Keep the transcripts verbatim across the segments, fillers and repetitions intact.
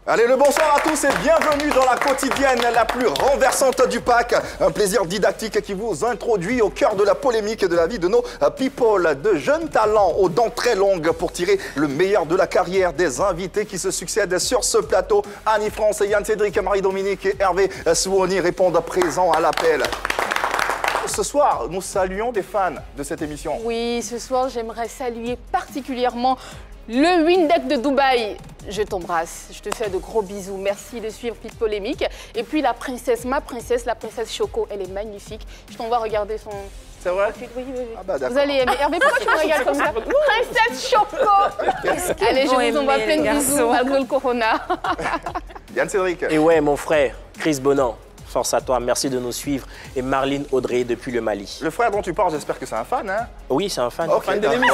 Allez, le bonsoir à tous et bienvenue dans la quotidienne la plus renversante du pack. Un plaisir didactique qui vous introduit au cœur de la polémique de la vie de nos people. De jeunes talents aux dents très longues pour tirer le meilleur de la carrière des invités qui se succèdent sur ce plateau. Annie France, Yann Cédric, Marie-Dominique et Hervé Souoni répondent présents à l'appel. Ce soir, nous saluons des fans de cette émission. Oui, ce soir, j'aimerais saluer particulièrement le Windeck de Dubaï. Je t'embrasse, je te fais de gros bisous. Merci de suivre Pit Polémique. Et puis la princesse, ma princesse, la princesse Choco, elle est magnifique. Je t'envoie regarder son... C'est vrai? Oui, oui, oui. Ah bah, vous allez aimer. Hervé, pourquoi tu me regardes comme ça? Princesse Choco. Allez, je vous envoie plein de bisous malgré le corona. Yann Cédric. Et ouais, mon frère, Chris Bonan. Force à toi, merci de nous suivre. Et Marlene Audrey depuis le Mali. Le frère dont tu parles, j'espère que c'est un fan, hein? Oui, c'est un fan. Okay, fan de l'émission.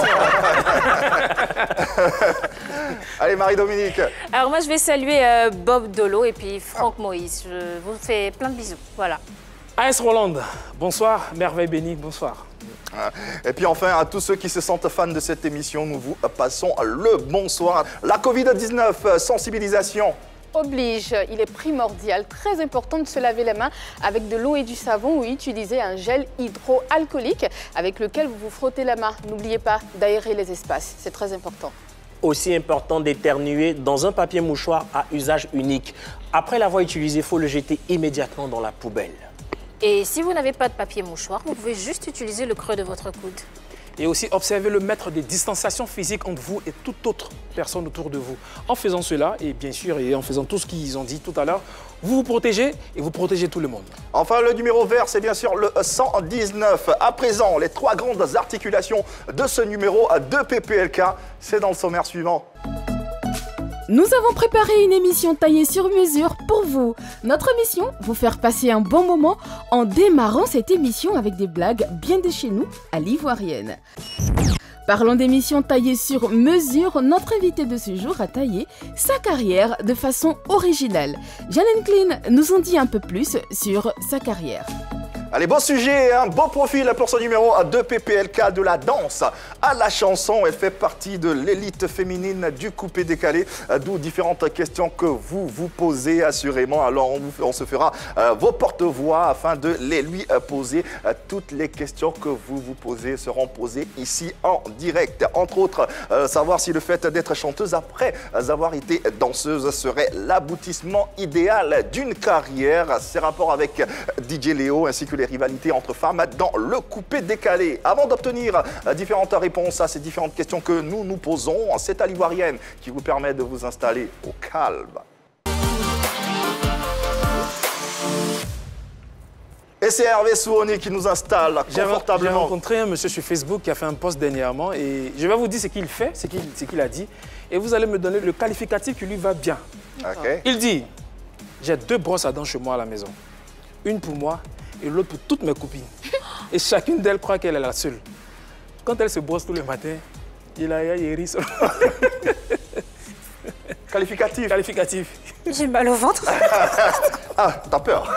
Allez, Marie-Dominique. Alors moi, je vais saluer euh, Bob Dolo et puis Franck ah. Moïse. Je vous fais plein de bisous. Voilà. A S Roland, bonsoir. Merveille bénie, bonsoir. Et puis enfin, à tous ceux qui se sentent fans de cette émission, nous vous passons le bonsoir. La Covid dix-neuf, sensibilisation oblige, il est primordial, très important de se laver les mains avec de l'eau et du savon ou utiliser un gel hydroalcoolique avec lequel vous vous frottez la main. N'oubliez pas d'aérer les espaces, c'est très important. Aussi important d'éternuer dans un papier mouchoir à usage unique. Après l'avoir utilisé, il faut le jeter immédiatement dans la poubelle. Et si vous n'avez pas de papier mouchoir, vous pouvez juste utiliser le creux de votre coude. Et aussi observer le mètre de distanciation physique entre vous et toute autre personne autour de vous. En faisant cela, et bien sûr, et en faisant tout ce qu'ils ont dit tout à l'heure, vous vous protégez et vous protégez tout le monde. Enfin, le numéro vert, c'est bien sûr le cent dix-neuf. À présent, les trois grandes articulations de ce numéro de P P L K, c'est dans le sommaire suivant. Nous avons préparé une émission taillée sur mesure pour vous. Notre mission, vous faire passer un bon moment en démarrant cette émission avec des blagues bien de chez nous, à l'ivoirienne. Parlons d'émissions taillées sur mesure, notre invité de ce jour a taillé sa carrière de façon originale. Janine Klein nous en dit un peu plus sur sa carrière. Allez, beau sujet, un beau profil pour ce numéro de P P L K, de la danse à la chanson. Elle fait partie de l'élite féminine du coupé décalé, d'où différentes questions que vous vous posez assurément. Alors, on, vous, on se fera euh, vos porte-voix afin de les lui euh, poser. Euh, toutes les questions que vous vous posez seront posées ici en direct. Entre autres, euh, savoir si le fait d'être chanteuse après avoir été danseuse serait l'aboutissement idéal d'une carrière. Ses rapports avec D J Léo ainsi que les rivalités entre femmes dans le coupé décalé. Avant d'obtenir différentes réponses à ces différentes questions que nous nous posons, c'est à l'ivoirienne qui vous permet de vous installer au calme. Et c'est Hervé Souoni qui nous installe confortablement. J'ai rencontré un monsieur sur Facebook qui a fait un post dernièrement et je vais vous dire ce qu'il fait, ce qu'il qu'il a dit, et vous allez me donner le qualificatif qui lui va bien. Okay. Il dit, j'ai deux brosses à dents chez moi à la maison. Une pour moi et l'autre pour toutes mes copines. Et chacune d'elles croit qu'elle est la seule. Quand elle se brosse tous les matins, il a il rit seulement. Qualificatif. Qualificatif. J'ai mal au ventre. Ah, t'as peur.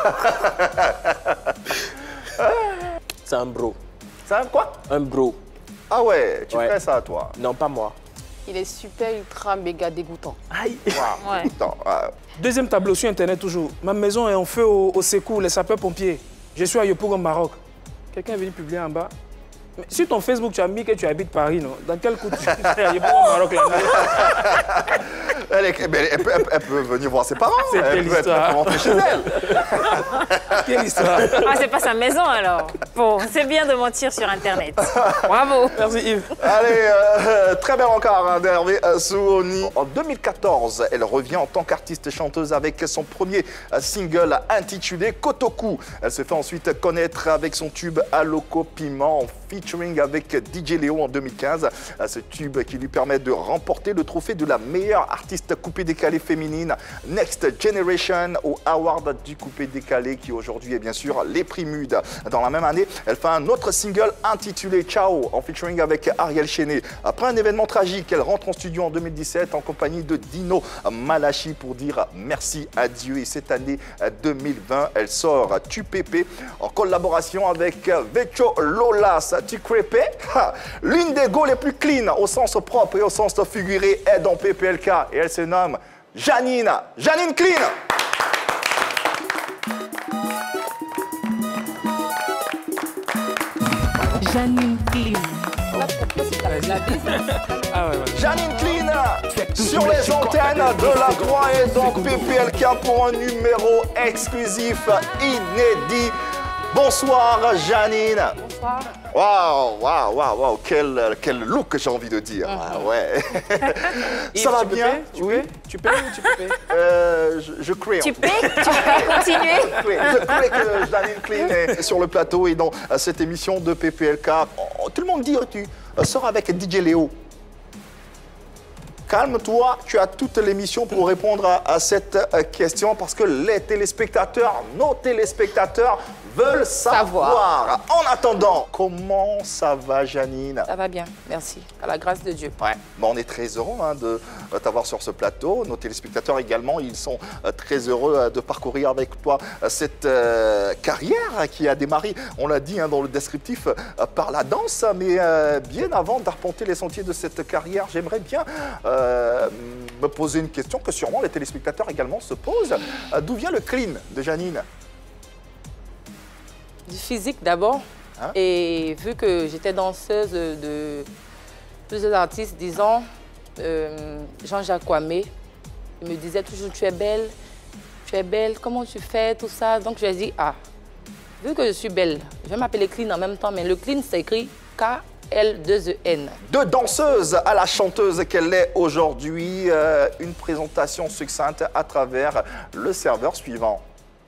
C'est un bro. C'est un quoi? Un bro. Ah ouais, tu ouais. fais ça toi? Non, pas moi. Il est super, ultra, méga dégoûtant. Aïe. Wow. Ouais. Dégoûtant. Ouais. Deuxième tableau sur Internet toujours. Ma maison est en feu au, au secours, les sapeurs-pompiers. Je suis à Yopougon, au Maroc. Quelqu'un est venu publier en bas. Mais sur ton Facebook, tu as mis que tu habites Paris, non? Dans quel coup tu es à Yopougon, au Maroc, là? Elle, est, elle, elle, peut, elle peut venir voir ses parents. C'est elle quelle peut, histoire? Elle peut rentrer chez elle. Quelle histoire? Ah, c'est pas sa maison alors. Bon, c'est bien de mentir sur Internet. Bravo. Merci Yves. Allez, euh, très belle encore hein, d'Hervé Souoni. En deux mille quatorze, elle revient en tant qu'artiste chanteuse avec son premier single intitulé Kotoku. Elle se fait ensuite connaître avec son tube Aloko Piment en featuring avec D J Léo en deux mille quinze. Ce tube qui lui permet de remporter le trophée de la meilleure artiste coupé décalé féminine Next Generation au Award du coupé décalé qui aujourd'hui est bien sûr les Primudes. Dans la même année, elle fait un autre single intitulé Ciao en featuring avec Ariel Chenet. Après un événement tragique, elle rentre en studio en deux mille dix-sept en compagnie de Dino Malachi pour dire merci à Dieu. Et cette année deux mille vingt, elle sort Tu Pépé en collaboration avec Vecho Lolas. Tu Crépé, l'une des go les plus clean au sens propre et au sens figuré est dans P P L K et elle se nomme Janine. Janine Clean. Janine Clean. Ah ouais, ouais. Janine Clean sur les antennes de la trois et dans P P L K pour un numéro exclusif inédit. Bonsoir Janine. Bonsoir. Waouh, waouh, waouh, waouh, quel, quel look j'ai envie de dire. Ah ouais. Yves, Ça va tu peux bien? payer? Tu Oui. payes Tu payes ou tu peux payer? Euh, je, je crée. Tu peux, tu peux continuer. Oui, je crois que Janine Clean est sur le plateau et dans cette émission de P P L K. Oh, tout le monde dit que tu sors avec D J Léo. Calme-toi, tu as toute l'émission pour répondre à, à cette question parce que les téléspectateurs, nos téléspectateurs veulent savoir. Savoir. En attendant, comment ça va Janine? Ça va bien, merci. À la grâce de Dieu. Ouais. Bon, on est très heureux hein, de t'avoir sur ce plateau. Nos téléspectateurs également, ils sont euh, très heureux euh, de parcourir avec toi euh, cette euh, carrière qui a démarré, on l'a dit hein, dans le descriptif, euh, par la danse. Mais euh, bien avant d'arpenter les sentiers de cette carrière, j'aimerais bien euh, me poser une question que sûrement les téléspectateurs également se posent. Euh, D'où vient le clean de Janine? Du physique d'abord. Hein? Et vu que j'étais danseuse de plusieurs artistes, disons, euh, Jean-Jacques Kwame, il me disait toujours, tu es belle, tu es belle, comment tu fais, tout ça. Donc je lui ai dit, ah, vu que je suis belle, je vais m'appeler Clean en même temps, mais le Clean s'écrit K L deux E N. De danseuse à la chanteuse qu'elle est aujourd'hui, euh, une présentation succincte à travers le serveur suivant.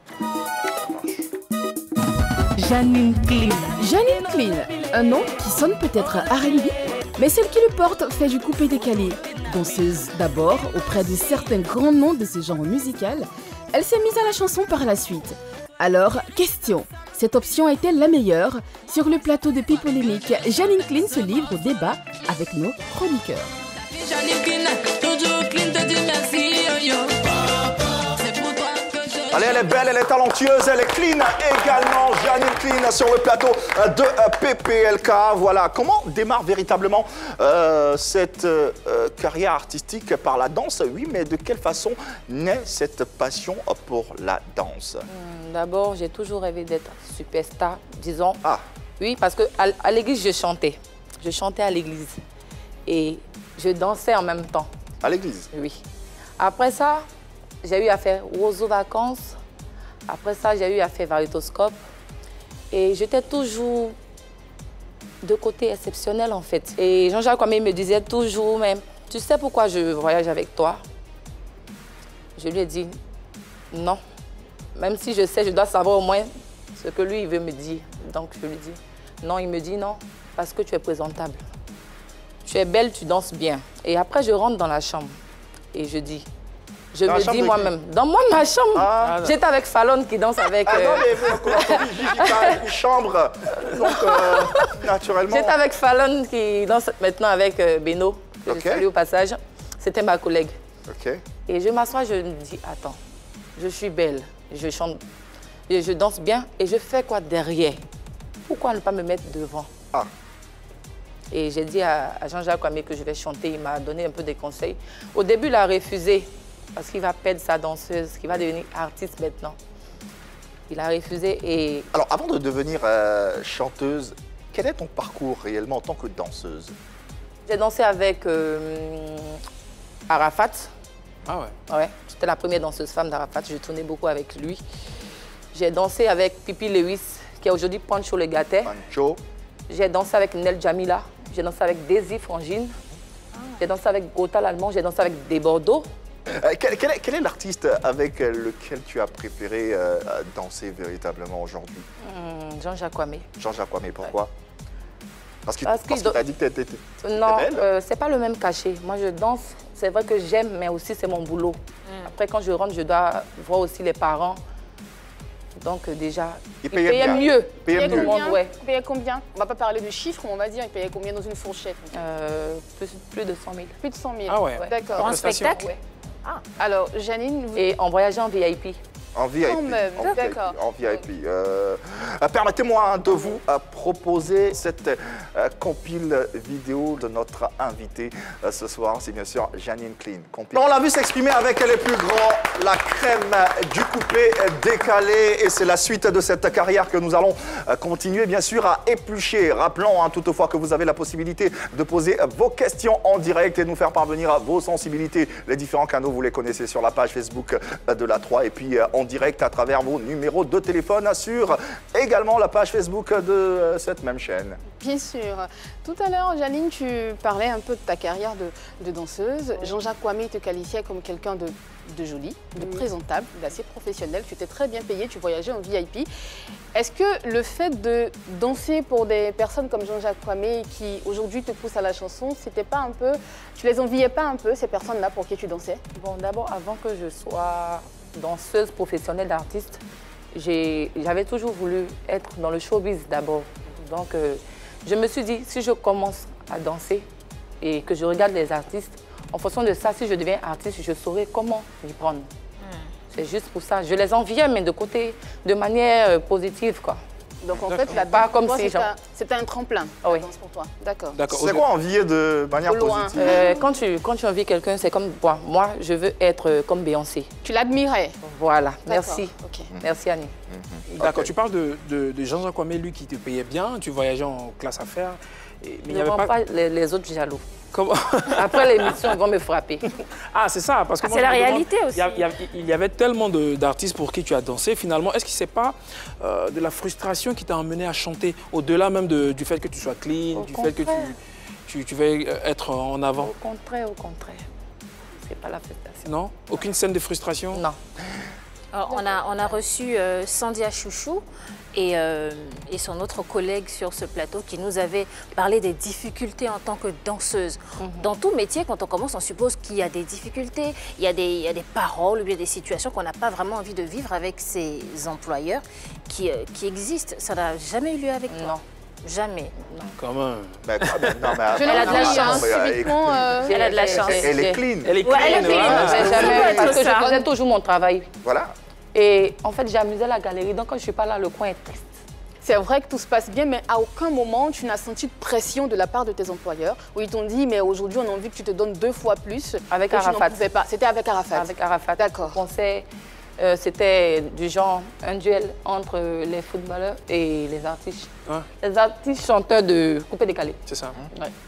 Janine Clean. Janine Clean, un nom qui sonne peut-être R and B, mais celle qui le porte fait du coupé-décalé. Danseuse d'abord auprès de certains grands noms de ce genre musical, elle s'est mise à la chanson par la suite. Alors, question, cette option est-elle la meilleure? Sur le plateau de Pipolémique, Janine Clean se livre au débat avec nos chroniqueurs. Allez, elle est belle, elle est talentueuse, elle est clean également. Janine Clean sur le plateau de P P L K. Voilà, comment démarre véritablement euh, cette euh, carrière artistique par la danse? Oui, mais de quelle façon naît cette passion pour la danse? Hum, D'abord, j'ai toujours rêvé d'être superstar, disons. Ah. Oui, parce qu'à à, l'église, je chantais. Je chantais à l'église. Et je dansais en même temps. À l'église? Oui. Après ça, j'ai eu à faire Roseau Vacances. Après ça, j'ai eu à faire Varitoscope. Et j'étais toujours de côté exceptionnel, en fait. Et Jean-Jacques Kwame me disait toujours, mais tu sais pourquoi je voyage avec toi? Je lui ai dit, non. Même si je sais, je dois savoir au moins ce que lui, il veut me dire. Donc, je lui dis, non, il me dit non, parce que tu es présentable. Tu es belle, tu danses bien. Et après, je rentre dans la chambre et je dis, je dans me dis moi-même, dans moi, ma chambre, ah, j'étais avec Fallon qui danse avec... Ah euh... non, mais une chambre, donc euh, naturellement... J'étais avec Fallon qui danse maintenant avec euh, Beno, que okay. je salue au passage. C'était ma collègue. Okay. Et je m'assois, je me dis, attends, je suis belle, je chante, je, je danse bien et je fais quoi derrière? Pourquoi ne pas me mettre devant? Ah. Et j'ai dit à, à Jean-Jacques Kwame que je vais chanter, il m'a donné un peu des conseils. Au début, il a refusé, parce qu'il va perdre sa danseuse, qu'il va devenir artiste maintenant. Il a refusé et... Alors, avant de devenir euh, chanteuse, quel est ton parcours réellement en tant que danseuse? J'ai dansé avec euh, Arafat. Ah ouais? Ouais, j'étais la première danseuse femme d'Arafat, je tournais beaucoup avec lui. J'ai dansé avec Pipi Lewis, qui est aujourd'hui Pancho Le Gâtet. Pancho. J'ai dansé avec Nel Jamila, j'ai dansé avec Daisy Frangine, ah. J'ai dansé avec Gota l'Allemand, j'ai dansé avec Des Bordeaux. Euh, quel, quel est, quel est l'artiste avec lequel tu as préféré euh, danser véritablement aujourd'hui? mmh, Jean-Jacques Kwame. Jean-Jacques Kwame, pourquoi? Ouais. Parce qu'il parce qu qu t'a dit que tu étais Non, belle. euh, c'est pas le même cachet. Moi, je danse, c'est vrai que j'aime, mais aussi c'est mon boulot. Mmh. Après, quand je rentre, je dois voir aussi les parents. Donc déjà, il il payait, payait bien. mieux. Il payait tout le monde, ouais. Il payait combien? On va pas parler de chiffres, on va dire, il payait combien dans une fourchette? euh, plus, plus de cent mille. Plus de cent mille. Ah ouais, ouais. D'accord. Pour un spectacle? Ouais. Ah, alors Janine... Vous... Et on voyageait en V I P. En V I P. Quand même, en V I P, d'accord. En V I P. Euh, euh, Permettez-moi de vous euh, proposer cette euh, compile vidéo de notre invité euh, ce soir. C'est bien sûr Janine Clean. Compile. On l'a vu s'exprimer avec les plus grands, la crème du coupé décalé. Et c'est la suite de cette carrière que nous allons euh, continuer bien sûr à éplucher. Rappelons hein, toutefois que vous avez la possibilité de poser vos questions en direct et de nous faire parvenir vos sensibilités. Les différents canaux, vous les connaissez sur la page Facebook de la trois et puis euh, en direct à travers vos numéros de téléphone sur également la page Facebook de euh, cette même chaîne. Bien sûr. Tout à l'heure, Janine, tu parlais un peu de ta carrière de, de danseuse. Jean-Jacques Kwame te qualifiait comme quelqu'un de, de joli, de oui. présentable, d'assez professionnel. Tu étais très bien payé, tu voyageais en V I P. Est-ce que le fait de danser pour des personnes comme Jean-Jacques Kwame qui aujourd'hui te poussent à la chanson, c'était pas un peu, tu les enviais pas un peu, ces personnes-là pour qui tu dansais? Bon, d'abord, avant que je sois danseuse professionnelle d'artiste, j'avais toujours voulu être dans le showbiz d'abord. Donc, euh, je me suis dit, si je commence à danser et que je regarde les artistes, en fonction de ça, si je deviens artiste, je saurais comment m'y prendre. Mm. C'est juste pour ça. Je les enviais, mais de côté, de manière euh, positive, quoi. Donc en fait, la pas comme si c'était un tremplin, oui. la danse pour toi. D'accord. C'est quoi envier de manière positive? euh, quand, tu, quand tu envies quelqu'un, c'est comme moi. Moi, je veux être comme Beyoncé. Tu l'admirais? Voilà. Merci. Okay. Merci Annie. Mm-hmm. D'accord. Okay. Tu parles de, de, de Jean-Jacques Kwame, lui qui te payait bien. Tu voyageais en classe affaires. Et, mais il n'y avait pas, pas les, les autres jaloux. Comment? Après l'émission, ils vont me frapper. Ah, c'est ça, parce que ah, c'est la réalité demande, aussi. Il y, a, il y avait tellement d'artistes pour qui tu as dansé. Finalement, est-ce que c'est pas euh, de la frustration qui t'a emmené à chanter, au-delà même de, du fait que tu sois clean, au du contraire. fait que tu, tu, tu veux être en avant? Au contraire, au contraire. C'est pas la frustration. Non? Aucune scène de frustration? Non. Alors, on, a, on a reçu euh, Sandia Chouchou et, euh, et son autre collègue sur ce plateau qui nous avait parlé des difficultés en tant que danseuse. Mm-hmm. Dans tout métier, quand on commence, on suppose qu'il y a des difficultés, il y a des, il y a des paroles, il y a des situations qu'on n'a pas vraiment envie de vivre avec ses employeurs qui, euh, qui existent. Ça n'a jamais eu lieu avec toi? Non. Jamais. Non. Quand même. Mais, non, mais, elle a de la chance. Euh, elle a de la chance. Elle est clean. Elle est clean. Ouais, elle est clean. Ouais, jamais, parce que je faisais toujours mon travail. Voilà. Et en fait, j'amusais la galerie. Donc, quand je ne suis pas là, le coin est triste. C'est vrai que tout se passe bien, mais à aucun moment, tu n'as senti de pression de la part de tes employeurs où ils t'ont dit, mais aujourd'hui, on a envie que tu te donnes deux fois plus. Avec Arafat. C'était avec Arafat. Avec Arafat. D'accord. Euh, C'était du genre un duel entre les footballeurs et les artistes. Hein? Les artistes chanteurs de coupé décalé. C'est ça. Hein? Ouais.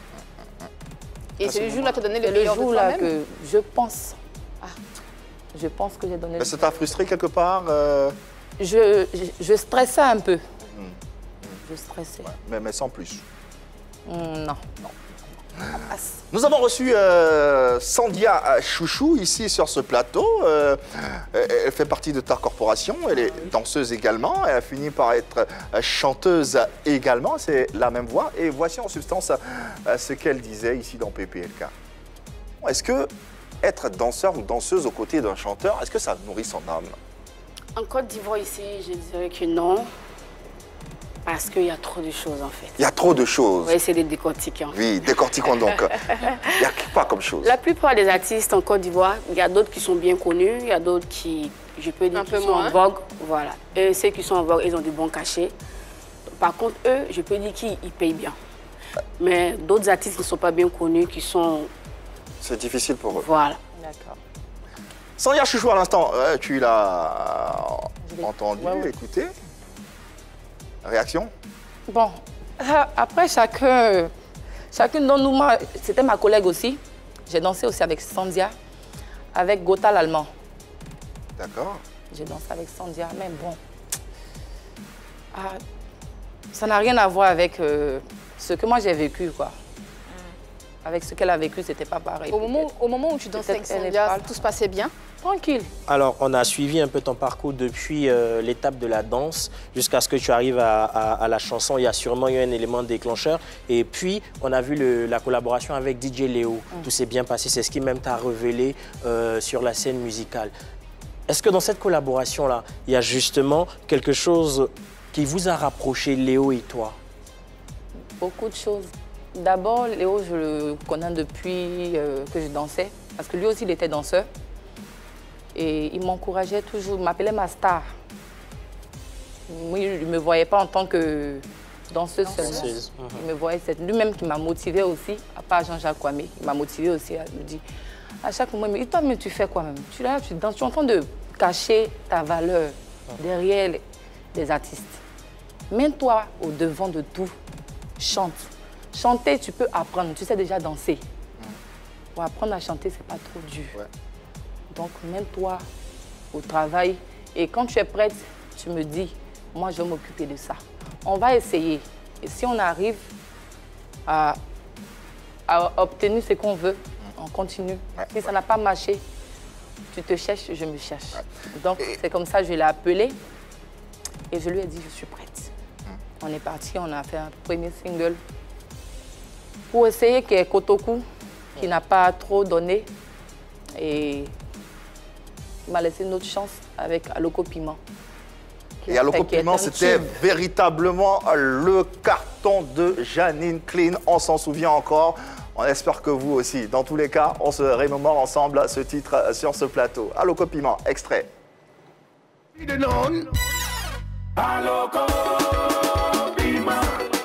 Et c'est le jour-là que tu as donné le meilleur de toi-même? C'est le jour-là que je pense. Ah. Je pense que j'ai donné. Mais ça t'a frustré quelque part euh... je, je, je stressais un peu. Mmh. Je stressais. Ouais, mais, mais sans plus. Mmh, non. non. Nous avons reçu euh, Sandia Chouchou ici sur ce plateau. Euh, elle fait partie de ta corporation. Elle est danseuse également. Elle a fini par être chanteuse également. C'est la même voix. Et voici en substance euh, ce qu'elle disait ici dans P P L K. Est-ce que être danseur ou danseuse aux côtés d'un chanteur, est-ce que ça nourrit son âme? En Côte d'Ivoire, ici, je dirais que non. Parce qu'il y a trop de choses, en fait. Il y a trop de choses. On va essayer de décortiquer. En fait. Oui, décortiquons donc. Il y a quoi comme chose? La plupart des artistes en Côte d'Ivoire, il y a d'autres qui sont bien connus, il y a d'autres qui, je peux dire, Un qui peu sont moins. en vogue. Voilà. Et ceux qui sont en vogue, ils ont du bon cachet. Par contre, eux, je peux dire qu'ils payent bien. Mais d'autres artistes qui ne sont pas bien connus, qui sont... C'est difficile pour eux. Voilà. D'accord. Sandia Chouchou, à l'instant, euh, tu l'as entendu, ouais, ouais. écouté. Réaction? Bon, après, chacun, chacun d'entre nous, c'était ma collègue aussi. J'ai dansé aussi avec Sandia, avec Gotha l'Allemand. D'accord. J'ai dansé avec Sandia, mais bon, ah, ça n'a rien à voir avec euh, ce que moi j'ai vécu, quoi. Avec ce qu'elle a vécu, c'était pas pareil. Au moment, au moment où tu dansais avec Sandia, tout se passait bien? Tranquille. Alors, on a suivi un peu ton parcours depuis euh, l'étape de la danse jusqu'à ce que tu arrives à, à, à la chanson. Il y a sûrement eu un élément déclencheur. Et puis, on a vu le, la collaboration avec D J Léo. Mm. Tout s'est bien passé. C'est ce qui même t'a révélé euh, sur la scène musicale. Est-ce que dans cette collaboration-là, il y a justement quelque chose qui vous a rapproché, Léo et toi? Beaucoup de choses. D'abord, Léo, je le connais depuis euh, que je dansais. Parce que lui aussi, il était danseur. Et il m'encourageait toujours, il m'appelait ma star. Oui, il ne me voyait pas en tant que danseuse seulement. Il me voyait, c'est lui-même qui m'a motivée aussi, à part Jean-Jacques Kwame. Il m'a motivée aussi à me dire, à chaque moment, il me dit, toi, mais tu fais quoi même? Tu es là, tu danses, tu es en train de cacher ta valeur derrière les, les artistes. Mets-toi au devant de tout, chante. Chanter, tu peux apprendre, tu sais déjà danser. Pour apprendre à chanter, c'est pas trop dur. Ouais. Donc, mets-toi au travail et quand tu es prête, tu me dis, moi, je vais m'occuper de ça. On va essayer. Et si on arrive à, à obtenir ce qu'on veut, on continue. Ouais, si ouais. ça n'a pas marché, tu te cherches, je me cherche. Ouais. Donc, c'est comme ça que je l'ai appelé et je lui ai dit, je suis prête. Hum. On est parti, on a fait un premier single pour essayer qu'il y ait Kotoku, qui n'a pas trop donné. Et il m'a laissé une autre chance avec Aloko Piment. Et Aloko Piment, c'était véritablement le carton de Janine Clean. On s'en souvient encore. On espère que vous aussi. Dans tous les cas, on se remémore ensemble ce titre sur ce plateau. Aloko Piment, extrait. Aloko Piment.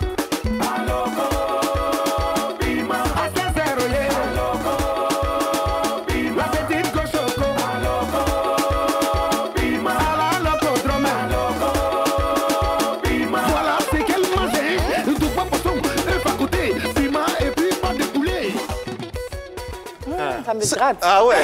Ça me gratte. Ah ouais.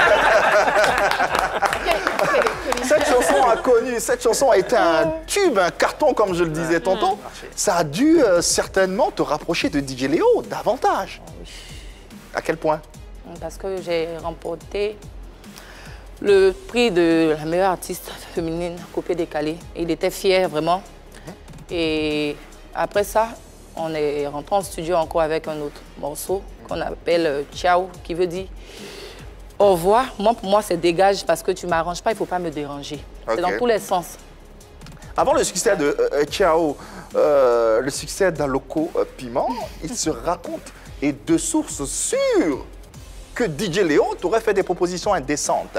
Cette chanson a connu, cette chanson a été un tube, un carton, comme je le disais tantôt. Ça a dû euh, certainement te rapprocher de D J Léo davantage. À quel point? Parce que j'ai remporté le prix de la meilleure artiste féminine, Coupé Décalé. Il était fier, vraiment. Et après ça, on est rentré en studio encore avec un autre morceau qu'on appelle Ciao, qui veut dire au revoir. Moi, pour moi, c'est dégage parce que tu ne m'arranges pas, il ne faut pas me déranger. Okay. C'est dans tous les sens. Avant le succès de euh, Ciao, euh, le succès d'Aloko Piment, il se raconte, et de sources sûres, que D J Léo t'aurait fait des propositions indécentes.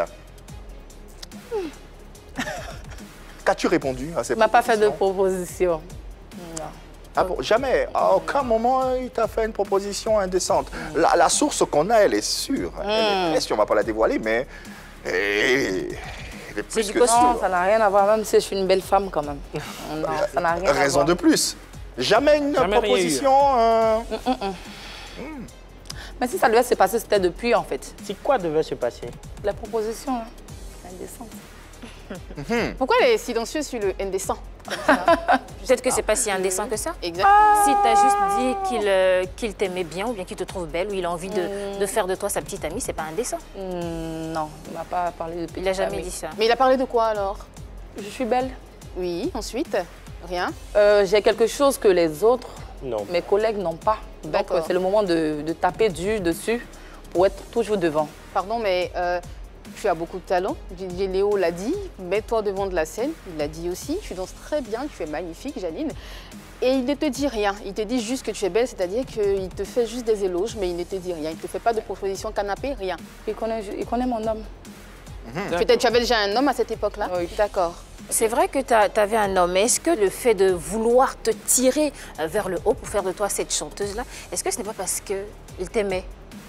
Hmm. Qu'as-tu répondu à ces propositions? Il ne m'a pas fait de proposition. Non. Ah bon, jamais, à aucun moment, il t'a fait une proposition indécente. Mm. La, la source qu'on a, elle est sûre. Mm. Elle est sûre, on ne va pas la dévoiler, mais elle, elle est plus que sûre. Non, ça n'a rien à voir, même si je suis une belle femme quand même. Non, ça n'a rien à voir. Raison de plus. Jamais une jamais proposition... Euh... Mm, mm, mm. Mm. Mais si ça devait se passer, c'était depuis, en fait. Si quoi devait se passer? La proposition, là, indécente. Mm-hmm. Pourquoi elle est silencieuse sur le indécent? Peut-être que c'est pas si indécent que ça. Exactement. Si tu as juste dit qu'il euh, qu'il t'aimait bien ou bien qu'il te trouve belle ou il a envie de, mm. de faire de toi sa petite amie, c'est pas indécent. Mm, non, il m'a pas parlé de petite Il a jamais amie. dit ça. Mais il a parlé de quoi alors? Je suis belle. Oui, ensuite, rien. Euh, J'ai quelque chose que les autres, non. mes collègues n'ont pas. Donc c'est le moment de, de taper dur dessus pour être toujours devant. Pardon, mais... Euh... Tu as beaucoup de talent, D J Léo l'a dit, mets-toi devant de la scène, il l'a dit aussi, tu danses très bien, tu es magnifique, Janine. Et il ne te dit rien, il te dit juste que tu es belle, c'est-à-dire qu'il te fait juste des éloges, mais il ne te dit rien, il ne te fait pas de proposition canapé, rien. Il connaît, il connaît mon homme. Mmh. Peut-être tu avais déjà un homme à cette époque-là? Oui. D'accord. C'est vrai que tu avais un homme, mais est-ce que le fait de vouloir te tirer vers le haut pour faire de toi cette chanteuse-là, est-ce que ce n'est pas parce qu'il t'aimait?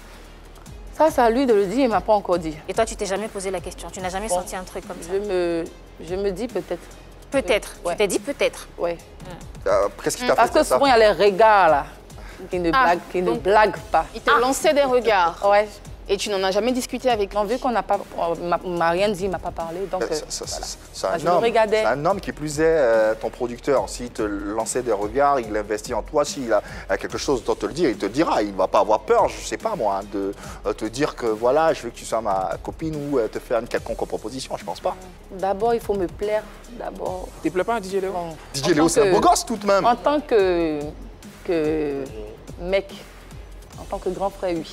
Ça, c'est à lui de le dire, il ne m'a pas encore dit. Et toi, tu t'es jamais posé la question? Tu n'as jamais bon, senti un truc comme ça? Je me, je me dis peut-être. Peut-être? Ouais. Tu t'es dit peut-être? Oui. Mmh. Euh, Qu'est-ce qui t'a fait Parce que ça? souvent, il y a les regards là, qui ne, ah, blaguent, qui ne blaguent pas. Il te ah. lançait des regards. Ouais. Et tu n'en as jamais discuté avec lui? Vu qu'on n'a pas, m'a rien dit, il m'a pas parlé, donc euh, euh, ça, ça, voilà. C'est un, ah, un homme qui plus est euh, ton producteur. S'il te lançait des regards, il investit en toi. S'il a, a quelque chose dont te le dire, il te dira. Il ne va pas avoir peur, je ne sais pas moi, hein, de euh, te dire que voilà, je veux que tu sois ma copine ou euh, te faire une quelconque proposition. Je ne pense pas. D'abord, il faut me plaire. D'abord. Tu ne plais pas à D J Léo? Bon, D J Léo, c'est un beau gosse tout de même. En tant que, que mec, en tant que grand frère, oui.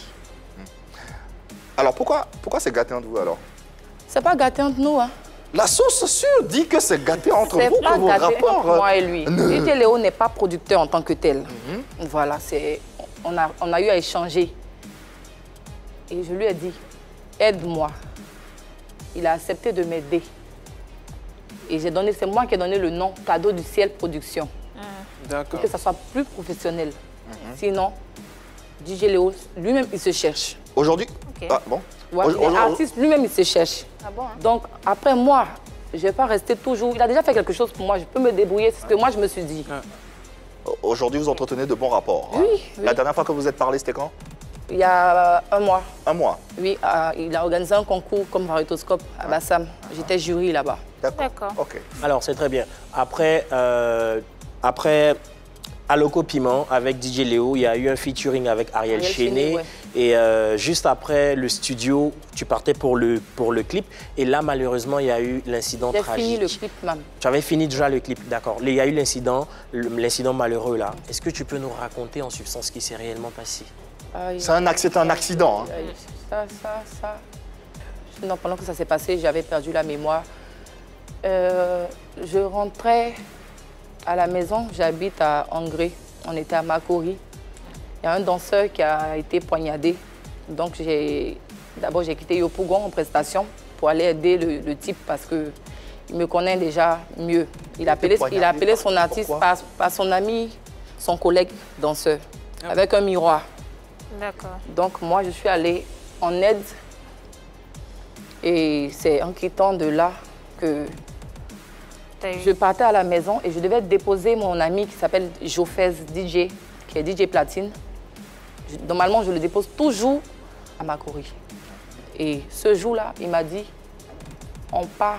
Alors pourquoi, pourquoi c'est gâté entre vous alors? C'est pas gâté entre nous, hein. La source sûre dit que c'est gâté entre vous, que vos rapports. Entre moi et lui. D J Léo n'est pas producteur en tant que tel. Mm-hmm. Voilà, c'est, on a, on a eu à échanger. Et je lui ai dit, aide-moi. il a accepté de m'aider. Et j'ai donné, c'est moi qui ai donné le nom Cadeau du Ciel Production. D'accord. Pour que ça soit plus professionnel. Mm-hmm. Sinon, D J Léo, lui-même, il se cherche. Aujourd'hui okay. Ah, bon. Ouais, l'artiste, lui-même, il se cherche. Ah bon, hein? Donc, après moi, je ne vais pas rester toujours... Il a déjà fait quelque chose pour moi, je peux me débrouiller, c'est ce que moi, je me suis dit. Ouais. Aujourd'hui, vous entretenez de bons rapports. Oui, hein. oui. La dernière fois que vous êtes parlé, c'était quand? Il y a un mois. Un mois? Oui, euh, il a organisé un concours comme Varitoscope à Bassam. J'étais jury là-bas. D'accord. Ok. Alors, c'est très bien. Après, euh, après Aloko Piment, avec D J Léo, il y a eu un featuring avec Ariel, Ariel Chéné. Chéné, ouais. Et euh, juste après le studio, tu partais pour le, pour le clip. Et là, malheureusement, il y a eu l'incident tragique. J'ai fini le clip, même. Tu avais fini déjà le clip, d'accord. Il y a eu l'incident, l'incident malheureux là. Est-ce que tu peux nous raconter en substance ce qui s'est réellement passé? C'est un, un accident. Hein. Ça, ça, ça. Non, pendant que ça s'est passé, j'avais perdu la mémoire. Euh, je rentrais à la maison, j'habite à Angré, on était à Makori. Il y a un danseur qui a été poignardé. Donc d'abord j'ai quitté Yopougon en prestation pour aller aider le, le type parce qu'il me connaît déjà mieux. Il a appelé, il a appelé son artiste par, par son ami, son collègue danseur, ah. avec un miroir. D'accord. Donc moi je suis allée en aide et c'est en quittant de là que je partais à la maison et je devais déposer mon ami qui s'appelle Jofez D J, qui est D J Platine. Je, normalement, je le dépose toujours à Makori. Et ce jour-là, il m'a dit, on part,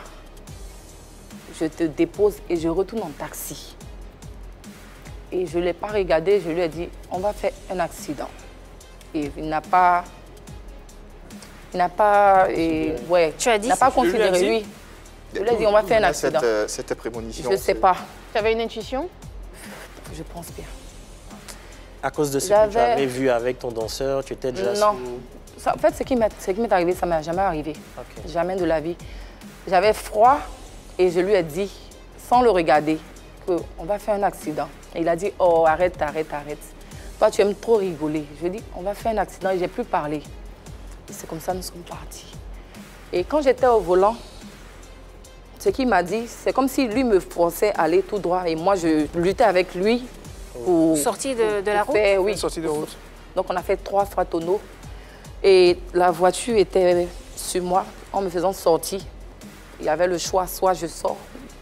je te dépose et je retourne en taxi. Et je ne l'ai pas regardé, je lui ai dit, on va faire un accident. Et il n'a pas... Il n'a pas... Et, ouais, tu as dit il n'a pas considéré, lui. Je lui ai dit, on va faire un accident. Cette, cette prémonition. Je ne sais pas. Tu avais une intuition? Je pense bien. À cause de ce que tu avais vu avec ton danseur, tu étais déjà Non. Sous... Ça, en fait, ce qui m'est arrivé, ça ne m'est jamais arrivé. Okay. Jamais de la vie. J'avais froid et je lui ai dit, sans le regarder, qu'on va faire un accident. Et il a dit, oh, arrête, arrête, arrête. Toi, tu aimes trop rigoler. Je lui ai dit, on va faire un accident et je n'ai plus parlé. Et c'est comme ça que nous sommes partis. Et quand j'étais au volant, ce qu'il m'a dit, c'est comme si lui me forçait à aller tout droit et moi, je luttais avec lui pour... Sortie de, de la route faire, oui. Sortie de route. Donc, on a fait trois fois tonneau. Et la voiture était sur moi en me faisant sortir. Il y avait le choix, soit je sors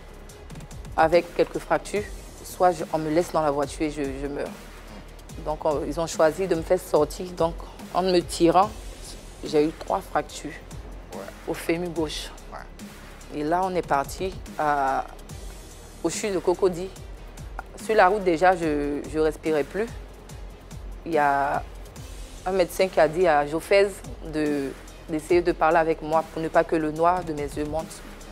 avec quelques fractures, soit je, on me laisse dans la voiture et je, je meurs. Donc, on, ils ont choisi de me faire sortir. Donc, en me tirant, j'ai eu trois fractures ouais. au fémur gauche. Et là, on est parti à, au chute de Cocody. Sur la route, déjà, je ne respirais plus. Il y a un médecin qui a dit à Jofez d'essayer de, de parler avec moi pour ne pas que le noir de mes yeux monte.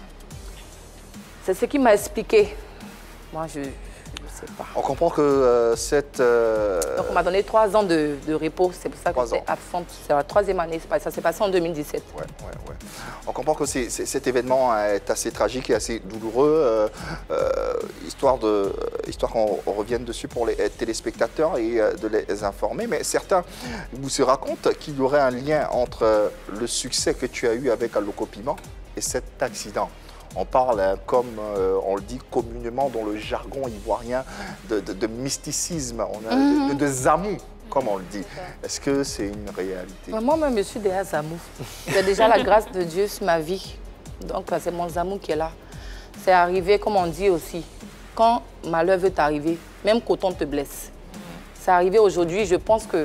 C'est ce qu'il m'a expliqué. Moi, je ne sais pas. On comprend que euh, cette... Euh... Donc, on m'a donné trois ans de, de repos. C'est pour ça que j'étais absente. C'est la troisième année. Ça s'est passé en deux mille dix-sept. Ouais, ouais, ouais. On comprend que c'est, c'est, cet événement est assez tragique et assez douloureux. Euh, euh, histoire, de, histoire qu'on revienne dessus pour les téléspectateurs et de les informer. Mais certains vous se racontent qu'il y aurait un lien entre le succès que tu as eu avec Aloko Piment et cet accident. On parle, hein, comme euh, on le dit communément dans le jargon ivoirien, de, de, de mysticisme, on a, mm-hmm. de, de zamou, comme on le dit. Est-ce que c'est une réalité? Moi-même, je suis déjà zamou. J'ai déjà la grâce de Dieu sur ma vie. Donc, c'est mon zamou qui est là. C'est arrivé, comme on dit aussi, quand malheur veut t'arriver, même quand on te blesse. C'est arrivé aujourd'hui, je pense que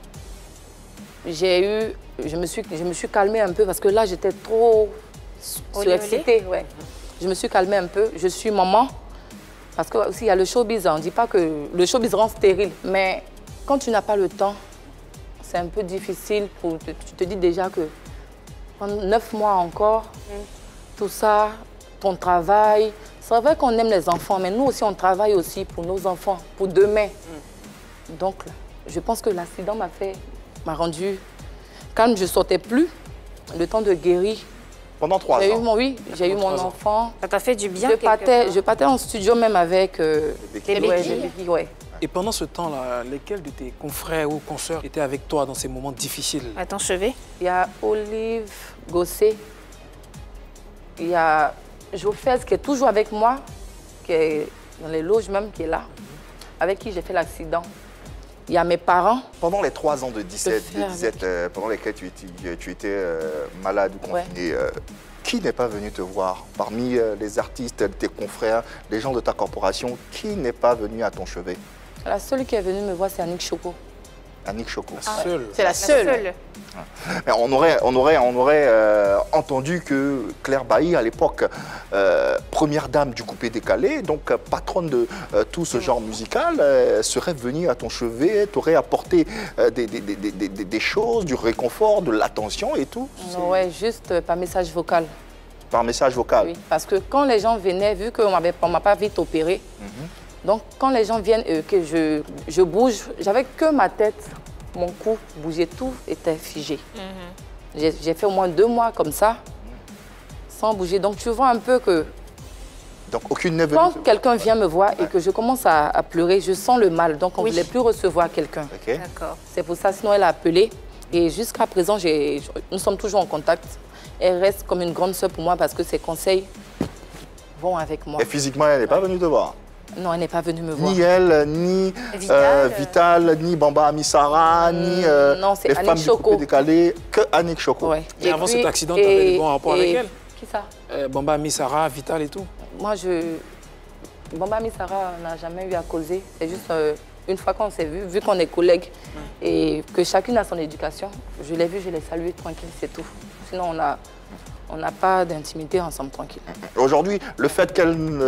j'ai eu... Je me suis, je me suis calmée un peu parce que là, j'étais trop... surexcitée, ouais. Je me suis calmée un peu. Je suis maman. Parce qu'il y a le showbiz. On ne dit pas que le showbiz rend stérile. Mais quand tu n'as pas le temps, c'est un peu difficile. Pour, tu te dis déjà que pendant neuf mois encore, mm. tout ça, ton travail. C'est vrai qu'on aime les enfants, mais nous aussi, on travaille aussi pour nos enfants, pour demain. Mm. Donc, je pense que l'accident m'a fait, m'a rendu calme. Je ne sortais plus. Le temps de guérir. Pendant trois ans. Eu mon, oui, j'ai eu mon enfant. Ça t'a fait du bien? Je partais, je partais en studio même avec euh, des béquilles. Ouais, ouais. Et pendant ce temps-là, lesquels de tes confrères ou consoeurs étaient avec toi dans ces moments difficiles? À ton chevet? Il y a Olive Gossé, Il y a Jofès qui est toujours avec moi, qui est dans les loges même, qui est là, avec qui j'ai fait l'accident. Il y a mes parents. Pendant les trois ans de disette, de disette euh, pendant lesquels tu étais, tu étais euh, malade ou confiné, ouais. euh, qui n'est pas venu te voir? Parmi euh, les artistes, tes confrères, les gens de ta corporation, qui n'est pas venu à ton chevet? La seule qui est venue me voir, c'est Annick Choco. Annick Choco. Ah, c'est la seule. La seule. Mais on aurait, on aurait, on aurait euh, entendu que Claire Bailly, à l'époque, euh, première dame du coupé décalé, donc euh, patronne de euh, tout ce genre musical, euh, serait venue à ton chevet, t'aurait apporté euh, des, des, des, des, des, des choses, du réconfort, de l'attention et tout. Oui, juste euh, par message vocal. Par message vocal? Oui, parce que quand les gens venaient, vu qu'on ne m'a pas vite opéré, mm-hmm. donc quand les gens viennent, euh, que je, je bouge, j'avais que ma tête. Mon cou bougeait, tout était figé. Mm-hmm. J'ai fait au moins deux mois comme ça, sans bouger. Donc tu vois un peu que Donc, aucune n'est venue. Quand quelqu'un vient me voir et que je commence à, à pleurer, je sens le mal. Donc on ne oui. voulait plus recevoir quelqu'un. Okay. C'est pour ça, sinon elle a appelé. Et jusqu'à présent, nous sommes toujours en contact. Elle reste comme une grande sœur pour moi parce que ses conseils vont avec moi. Et physiquement, elle n'est pas venue te voir? Non, elle n'est pas venue me voir. Ni elle, ni Vital, euh, Vital ni Bamba Amissara, mmh, ni euh, non, les Annick femmes Choco. du coupé décalé, que Annick Choco. Ouais. Et, et avant puis, cet accident, tu avais des bons rapports et... avec elle? Qui ça? euh, Bamba Amissara, Vital et tout. Moi, je... Bamba Amissara n'a jamais eu à causer. C'est juste euh, une fois qu'on s'est vu, vu qu'on est collègues mmh. et que chacune a son éducation, je l'ai vu, je l'ai salué tranquille, c'est tout. Sinon, on a... On n'a pas d'intimité ensemble, tranquille. Aujourd'hui, le fait qu'aucune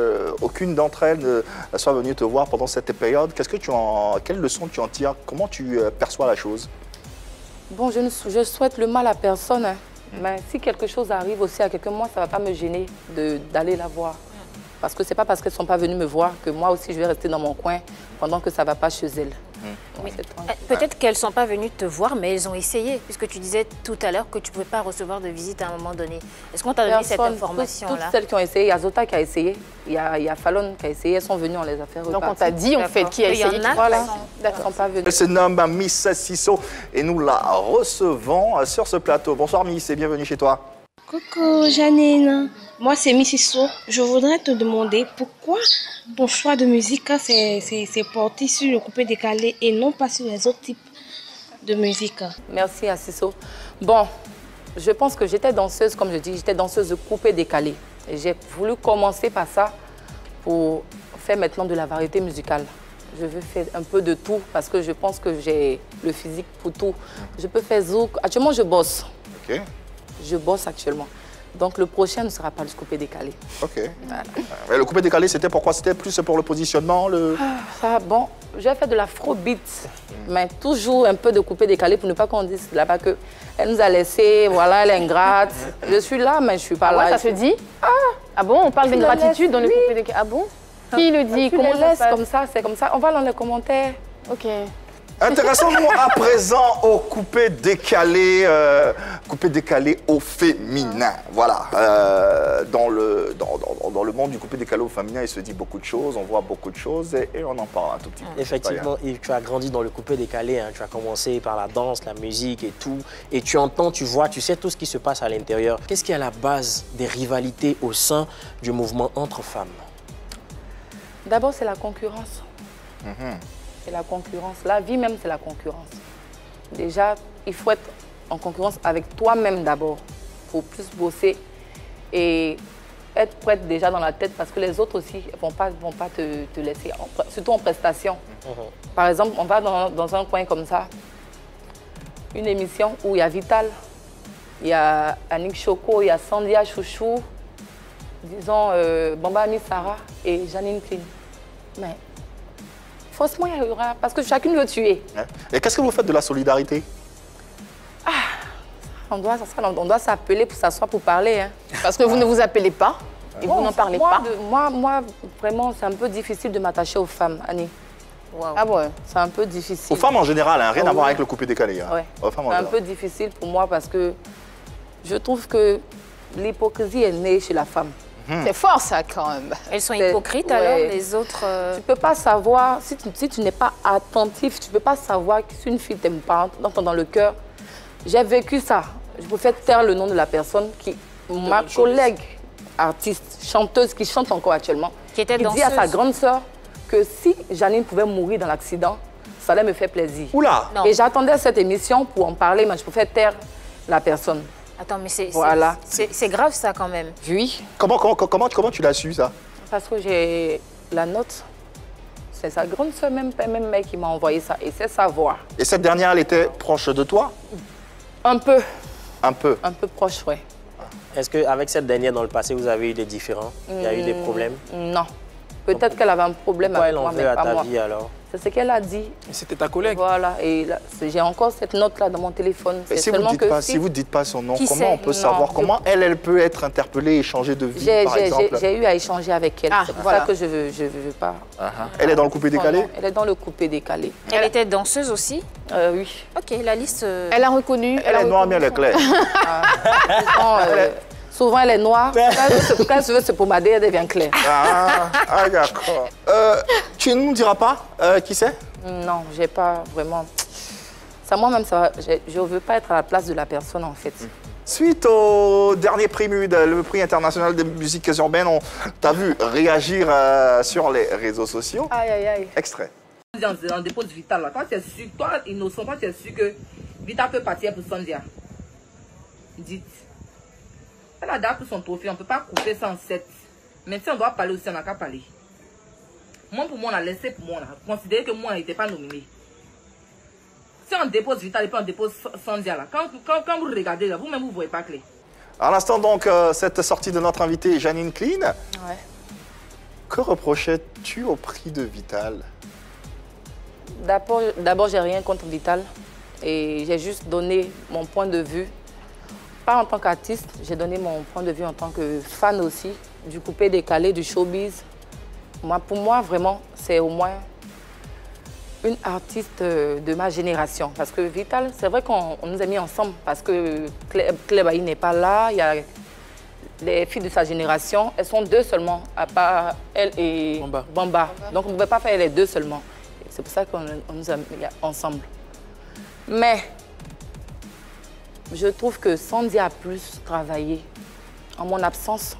euh, d'entre elles ne soit venue te voir pendant cette période, qu'est-ce que tu en, quelle leçon tu en tires? Comment tu euh, perçois la chose? Bon, je ne je souhaite le mal à personne, hein. mm. mais si quelque chose arrive aussi à quelqu'un, moi, ça ne va pas me gêner d'aller la voir. Parce que ce n'est pas parce qu'elles ne sont pas venues me voir que moi aussi, je vais rester dans mon coin pendant que ça ne va pas chez elles. Mmh. Peut-être qu'elles ne sont pas venues te voir, mais elles ont essayé, puisque tu disais tout à l'heure que tu ne pouvais pas recevoir de visite à un moment donné. Est-ce qu'on t'a donné cette information-là? Toutes celles qui ont essayé, il y a Zota qui a essayé, il y a, il y a Fallon qui a essayé, elles sont venues, on les a fait repartir. Donc on t'a dit en fait qui a essayé? Il y en a voilà. qui ne sont pas venues. Elle se nomme Miss Sisso et nous la recevons sur ce plateau. Bonsoir Miss et bienvenue chez toi. Coucou Janine, moi c'est Miss Sisso. Je voudrais te demander pourquoi ton choix de musique s'est porté sur le coupé décalé et non pas sur les autres types de musique. Merci à Sisso. Bon, je pense que j'étais danseuse, comme je dis, j'étais danseuse de coupé décalé. Et j'ai voulu commencer par ça pour faire maintenant de la variété musicale. Je veux faire un peu de tout parce que je pense que j'ai le physique pour tout. Je peux faire zouk. Actuellement, je bosse. Ok. Je bosse actuellement. Donc le prochain ne sera pas le coupé décalé. Ok. Voilà. Mais le coupé décalé, c'était pourquoi? C'était plus pour le positionnement le... ah, ça, bon, j'ai fait de l'afrobeat, mm. mais toujours un peu de coupé décalé pour ne pas qu'on dise là-bas qu'elle nous a laissé, voilà, elle est ingrate. Je suis là, mais je ne suis pas ah là. Ouais, ça se dit? Ah, ah bon, on parle d'ingratitude dans le oui. coupé décalé? Ah bon? Qui le dit? Tu Comment les laisses comme ça, c'est comme ça. On va dans les commentaires. Ok. Intéressons-nous à présent au coupé décalé, euh, coupé décalé au féminin. Voilà, euh, dans, le, dans, dans, dans le monde du coupé décalé au féminin, il se dit beaucoup de choses, on voit beaucoup de choses et, et on en parle un tout petit peu. Effectivement, Yves, tu as grandi dans le coupé décalé, hein. Tu as commencé par la danse, la musique et tout. Et tu entends, tu vois, tu sais tout ce qui se passe à l'intérieur. Qu'est-ce qui est à la base des rivalités au sein du mouvement entre femmes? D'abord, c'est la concurrence. Mm-hmm. C'est la concurrence. La vie même, c'est la concurrence. Déjà, il faut être en concurrence avec toi-même d'abord pour plus bosser et être prête déjà dans la tête parce que les autres aussi ne vont pas, vont pas te, te laisser, en, surtout en prestation. Mm-hmm. Par exemple, on va dans, dans un coin comme ça, une émission où il y a Vital, il y a Annick Choco, il y a Sandia Chouchou, disons euh, Bamba Amissara et Janine Clean. Mais forcément, il y aura... Parce que chacune veut tuer. Et qu'est-ce que vous faites de la solidarité? Ah, on doit, on doit s'appeler pour s'asseoir pour parler. Hein. Parce que vous ne vous appelez pas et bon, vous n'en parlez moi, pas. De, moi, moi, vraiment, c'est un peu difficile de m'attacher aux femmes, Annie. Wow. Ah ouais. C'est un peu difficile. Aux femmes en général, hein, rien oh, à voir oui. avec le coupé décalé. Hein. Ouais. Aux femmes en c'est général. un peu difficile pour moi parce que je trouve que l'hypocrisie est née chez la femme. Mmh. C'est fort ça quand même. Elles sont hypocrites ouais. alors, les autres... Euh... Tu ne peux pas savoir, si tu, si tu n'es pas attentif, tu ne peux pas savoir que si une fille t'aime pas, dans, dans le cœur. J'ai vécu ça. Je préfère taire le nom de la personne qui ma collègue artiste, chanteuse qui chante encore actuellement, qui, était qui dit à sa grande sœur que si Janine pouvait mourir dans l'accident, ça allait me faire plaisir. Oula! Non. Et j'attendais cette émission pour en parler, mais je pouvais taire la personne. Attends, mais c'est voilà. grave ça quand même. Oui. Comment, comment, comment, comment tu l'as su ça? Parce que j'ai la note. C'est sa grande sœur, même, même mec, qui m'a envoyé ça. Et c'est sa voix. Et cette dernière, elle était proche de toi? Un peu. Un peu? Un peu proche, oui. Est-ce qu'avec cette dernière, dans le passé, vous avez eu des différends? Il y a eu des problèmes? Non. Peut-être qu'elle avait un problème Pourquoi avec moi, mais elle en veut à pas ta moi. vie alors? C'est ce qu'elle a dit. C'était ta collègue? Voilà. Et j'ai encore cette note-là dans mon téléphone. Si vous ne dites, pas, si... si vous dites pas son nom, Qui comment on peut non, savoir je... comment elle, elle peut être interpellée et changer de vie, par exemple? J'ai eu à échanger avec elle. Ah, c'est pour voilà. ça que je ne veux, je veux pas. Uh-huh. Elle est dans le coupé décalé? Elle est dans le coupé décalé. Elle, elle était danseuse aussi? euh, Oui. Ok, la liste... Euh... Elle a reconnu. Elle, elle est noire, mais elle est claire. Ah, souvent, euh, souvent, elle est noire. Quand elle veut se pommader, elle devient claire. Ah, ah d'accord. Euh, tu ne nous diras pas euh, qui c'est? Non, j'ai pas vraiment... Ça, moi-même, je ne veux pas être à la place de la personne, en fait. Suite au dernier prix M U D, le prix international des musiques urbaines, on t'a vu réagir euh, sur les réseaux sociaux. Aïe, aïe, aïe. Extrait. On dépose Vital, là. Toi, tu es sûr, toi, innocent, toi, tu es sûr que Vital peut partir pour Sandia. Dites. Elle a d'abord son trophée, on ne peut pas couper ça en sept. Mais si on doit parler aussi, on n'a qu'à parler. Moi, pour moi, on a laissé pour moi, là. Considérez que moi, on n'était pas nominé. Si on dépose Vital et puis on dépose Sandia, là, quand, quand, quand vous regardez, là, vous-même, vous ne voyez pas clair. À l'instant, donc, euh, cette sortie de notre invitée, Janine Clean. Ouais. Que reprochais-tu au prix de Vital? D'abord, j'ai rien contre Vital. Et j'ai juste donné mon point de vue. Pas en tant qu'artiste, j'ai donné mon point de vue en tant que fan aussi, du coupé décalé, du showbiz. Moi, pour moi, vraiment, c'est au moins une artiste de ma génération. Parce que Vital, c'est vrai qu'on nous a mis ensemble parce que Claire Bailly n'est pas là. Il y a les filles de sa génération, elles sont deux seulement, à part elle et Bamba. Bamba. Donc on ne pouvait pas faire les deux seulement. C'est pour ça qu'on nous a mis ensemble. Mais je trouve que Sandy a plus travaillé en mon absence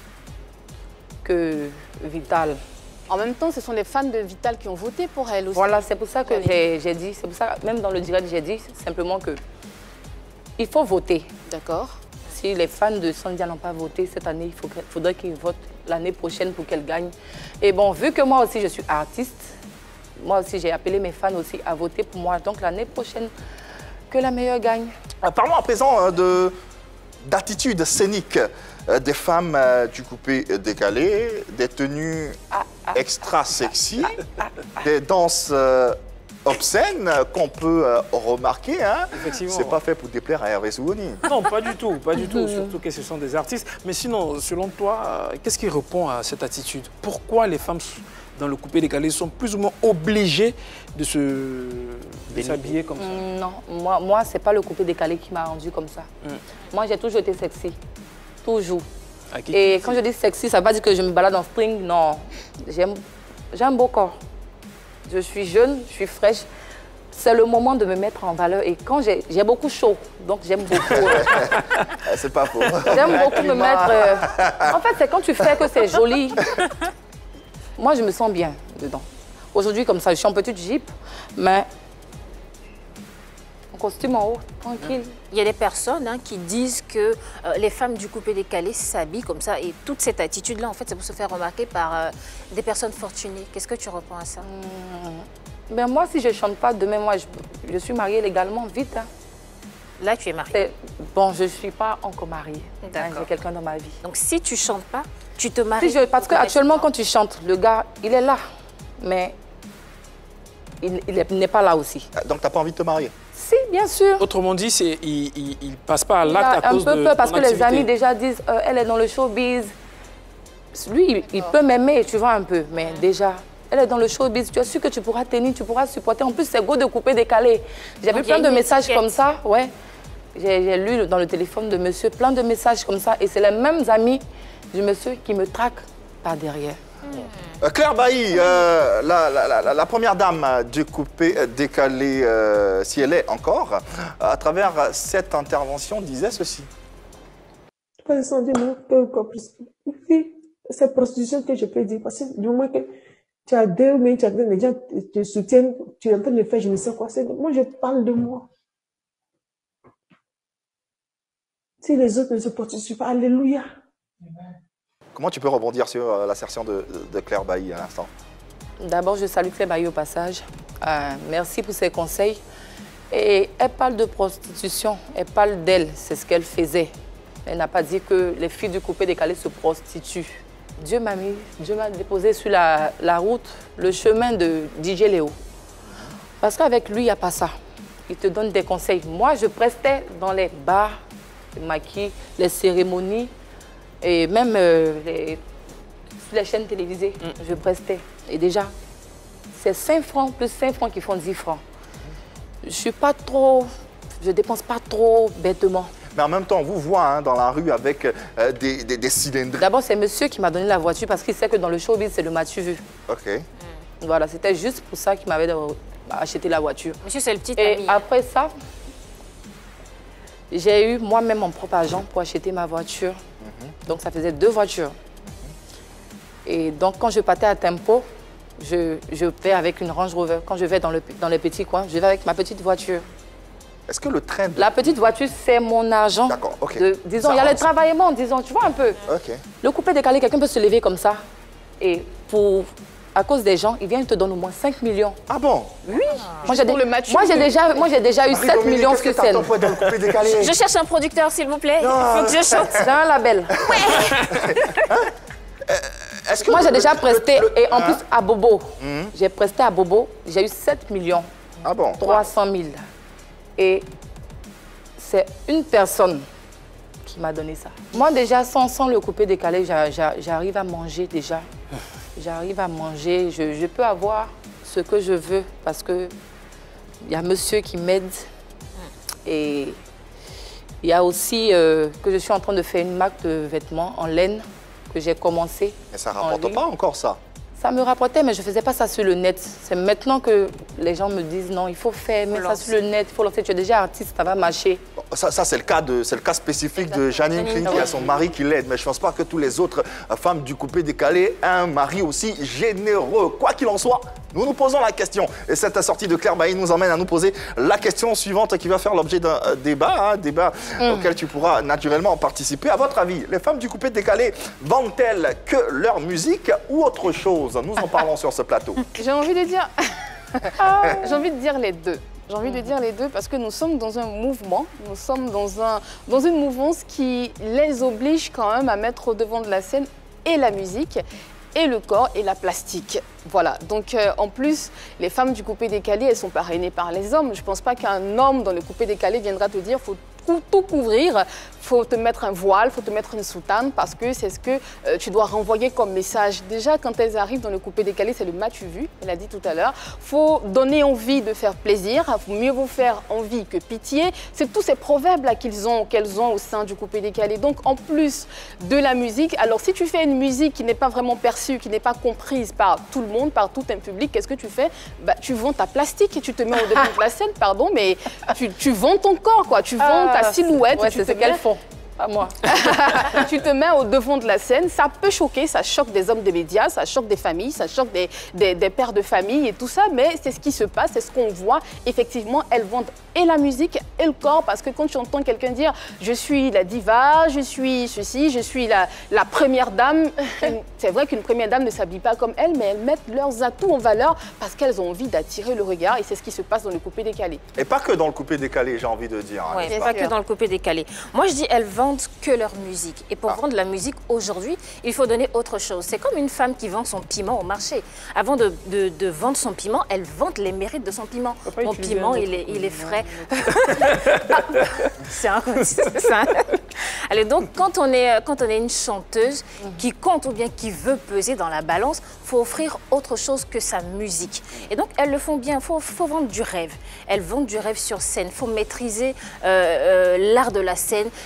que Vital. En même temps, ce sont les fans de Vital qui ont voté pour elle aussi. Voilà, c'est pour ça que j'ai dit, c'est pour ça, même dans le direct, j'ai dit simplement que il faut voter. D'accord. Si les fans de Sandia n'ont pas voté cette année, il faut, faudrait qu'ils votent l'année prochaine pour qu'elle gagne. Et bon, vu que moi aussi je suis artiste, moi aussi j'ai appelé mes fans aussi à voter pour moi. Donc l'année prochaine, que la meilleure gagne. Parlons à présent de d'attitude scénique des femmes du coupé décalé, des tenues ah, ah, extra sexy, ah, ah, ah, des danses obscènes qu'on peut remarquer. Hein. Effectivement. C'est pas fait pour déplaire à Hervé Sougouni. Non, pas du tout, pas du tout, surtout que ce sont des artistes. Mais sinon, selon toi, qu'est-ce qui répond à cette attitude? Pourquoi les femmes dans le coupé décalé sont plus ou moins obligées de se s'habiller comme ça? mmh, Non, moi, moi ce n'est pas le coupé décalé qui m'a rendu comme ça. Mmh. Moi, j'ai toujours été sexy. Toujours. Et quand je dis sexy, ça ne veut pas dire que je me balade en string. Non, j'ai un beau corps. Je suis jeune, je suis fraîche. C'est le moment de me mettre en valeur. Et quand j'ai beaucoup chaud, donc j'aime beaucoup... Euh, c'est pas faux. J'aime beaucoup me mettre... Euh, en fait, c'est quand tu fais que c'est joli. Moi, je me sens bien dedans. Aujourd'hui, comme ça, je suis en petite jupe, mais en costume en haut, tranquille. Il y a des personnes hein, qui disent que euh, les femmes du coupé décalé s'habillent comme ça. Et toute cette attitude-là, en fait, c'est pour se faire remarquer par euh, des personnes fortunées. Qu'est-ce que tu reprends à ça? mmh. Ben moi, si je ne chante pas, demain, moi, je, je suis mariée légalement, vite. Hein. Là, tu es mariée? Bon, je ne suis pas encore mariée. Hein, j'ai quelqu'un dans ma vie. Donc, si tu ne chantes pas, tu te maries? Si je, parce qu'actuellement, quand tu chantes, le gars, il est là. Mais il, il n'est pas là aussi. Donc, tu n'as pas envie de te marier? Si, bien sûr. Autrement dit, il ne passe pas à l'acte à cause de un peu peur parce que les amis déjà disent euh, elle est dans le showbiz. Lui, il, il peut m'aimer, tu vois, un peu. Mais mmh. déjà, elle est dans le showbiz. Tu es sûr que tu pourras tenir, tu pourras supporter. En plus, c'est beau de couper décalé. J'ai vu plein de messages comme ça. Ouais. J'ai lu dans le téléphone de monsieur plein de messages comme ça. Et c'est les mêmes amis du monsieur qui me traquent par derrière. Mmh. Claire Bailly, euh, la, la, la, la première dame du coupé décalé, euh, si elle est encore, à travers cette intervention, disait ceci. pas descendu, non, que, que, c'est prostitution que je peux dire, parce que du moment que tu as deux, mais tu as des gens qui te soutiennent, tu es en train de faire je ne sais quoi, moi je parle de moi. Si les autres ne se prostituent pas, alléluia. Comment tu peux rebondir sur euh, l'assertion de, de Claire Bailly à l'instant? D'abord, je salue Claire Bailly au passage. Euh, merci pour ses conseils. Et elle parle de prostitution, elle parle d'elle, c'est ce qu'elle faisait. Elle n'a pas dit que les filles du coupé décalé se prostituent. Dieu m'a mis, Dieu m'a déposé sur la, la route, le chemin de D J Léo. Parce qu'avec lui, il n'y a pas ça. Il te donne des conseils. Moi, je prestais dans les bars, les maquis, les cérémonies et même euh, les, sur les chaînes télévisées, mm. je prestais. Et déjà, c'est cinq francs plus cinq francs qui font dix francs. Je suis pas trop, je dépense pas trop bêtement. Mais en même temps, on vous voit hein, dans la rue avec euh, des, des, des cylindres. D'abord, c'est monsieur qui m'a donné la voiture parce qu'il sait que dans le showbiz, c'est le m'as-tu vu. Ok. Mm. Voilà, c'était juste pour ça qu'il m'avait acheté la voiture. Monsieur, c'est le petit Et ami. après ça, j'ai eu moi-même mon propre argent pour acheter ma voiture. Mm-hmm. Donc, ça faisait deux voitures. Mm-hmm. Et donc, quand je partais à Tempo, je, je vais avec une Range Rover. Quand je vais dans, le, dans les petits coins, je vais avec ma petite voiture. Est-ce que le train... De... La petite voiture, c'est mon argent. D'accord, ok. De, disons, il y a le travaillement, disons, tu vois un peu. Ok. Le coupé décalé, quelqu'un peut se lever comme ça. Et pour... À cause des gens, ils viennent, ils te donnent au moins cinq millions. Ah bon? Oui. Ah. Moi, j'ai dé... déjà, moi, j'ai déjà eu Marie sept Dominique, millions sur scène. Je cherche un producteur, s'il vous plaît. Il faut que je chante. J'ai un label. Ouais. hein? euh, est-ce que moi, j'ai le, déjà le, presté, le, le, et en hein? plus, à Bobo. Mm-hmm. J'ai presté à Bobo, j'ai eu sept millions. Ah bon? trois cent mille. Et c'est une personne qui m'a donné ça. Moi, déjà, sans, sans le coupé décalé, j'arrive à manger déjà. J'arrive à manger, je, je peux avoir ce que je veux parce que il y a monsieur qui m'aide et il y a aussi euh, que je suis en train de faire une marque de vêtements en laine que j'ai commencé. Mais ça ne rapporte pas encore ça? Ça me rapportait, mais je ne faisais pas ça sur le net. C'est maintenant que les gens me disent non, il faut faire, mettre ça sur le net, il faut lancer. Tu es déjà artiste, ça va marcher. Bon, ça, ça c'est le cas de, c'est le cas spécifique de Janine Kling qui a son mari qui l'aide. Mais je ne pense pas que toutes les autres femmes du coupé décalé aient un mari aussi généreux. Quoi qu'il en soit, nous nous posons la question. Et cette sortie de Claire Bailly nous emmène à nous poser la question suivante qui va faire l'objet d'un euh, débat, hein, débat mm. auquel tu pourras naturellement participer. À votre avis, les femmes du coupé décalé vendent-elles que leur musique ou autre chose? Nous en parlons sur ce plateau. J'ai envie de dire... J'ai envie de dire les deux. J'ai envie de dire les deux parce que nous sommes dans un mouvement, nous sommes dans, un, dans une mouvance qui les oblige quand même à mettre au devant de la scène et la musique, et le corps et la plastique. Voilà, donc euh, en plus, les femmes du coupé décalé, elles sont parrainées par les hommes. Je ne pense pas qu'un homme dans le coupé décalé viendra te dire faut tout couvrir, faut te mettre un voile, faut te mettre une soutane parce que c'est ce que euh, tu dois renvoyer comme message. Déjà, quand elles arrivent dans le coupé décalé, c'est le m'as-tu vu, elle a dit tout à l'heure. Faut donner envie de faire plaisir, faut mieux vous faire envie que pitié. C'est tous ces proverbes-là qu'ils ont, qu'elles ont au sein du coupé décalé. Donc, en plus de la musique, alors si tu fais une musique qui n'est pas vraiment perçue, qui n'est pas comprise par tout le monde, par tout un public, qu'est-ce que tu fais? Bah, tu vends ta plastique et tu te mets au devant de la scène, pardon, mais tu, tu vends ton corps, quoi. Tu vends ta silhouette. Ouais, tu c'est ce qu'elles font. Pas moi. Tu te mets au devant de la scène, ça peut choquer, ça choque des hommes des médias, ça choque des familles, ça choque des, des, des pères de famille et tout ça, mais c'est ce qui se passe, c'est ce qu'on voit. Effectivement, elles vendent et la musique et le corps, parce que quand tu entends quelqu'un dire « je suis la diva, je suis ceci, je suis la, la première dame », c'est vrai qu'une première dame ne s'habille pas comme elle, mais elles mettent leurs atouts en valeur parce qu'elles ont envie d'attirer le regard et c'est ce qui se passe dans le coupé décalé. Et pas que dans le coupé décalé, j'ai envie de dire. Oui, hein, pas, pas que dans le coupé décalé. Moi, je dis elles vendent que leur musique. Et pour ah. vendre la musique aujourd'hui, il faut donner autre chose. C'est comme une femme qui vend son piment au marché. Avant de, de, de vendre son piment, elle vante les mérites de son piment. Mon piment, il est, il est frais. C'est un... un... Allez, donc, quand on, est, quand on est une chanteuse qui compte ou bien qui veut peser dans la balance, il faut offrir autre chose que sa musique. Et donc, elles le font bien. Il faut, faut vendre du rêve. Elles vendent du rêve sur scène. Il faut maîtriser euh, euh, l'art de la scène, les prestations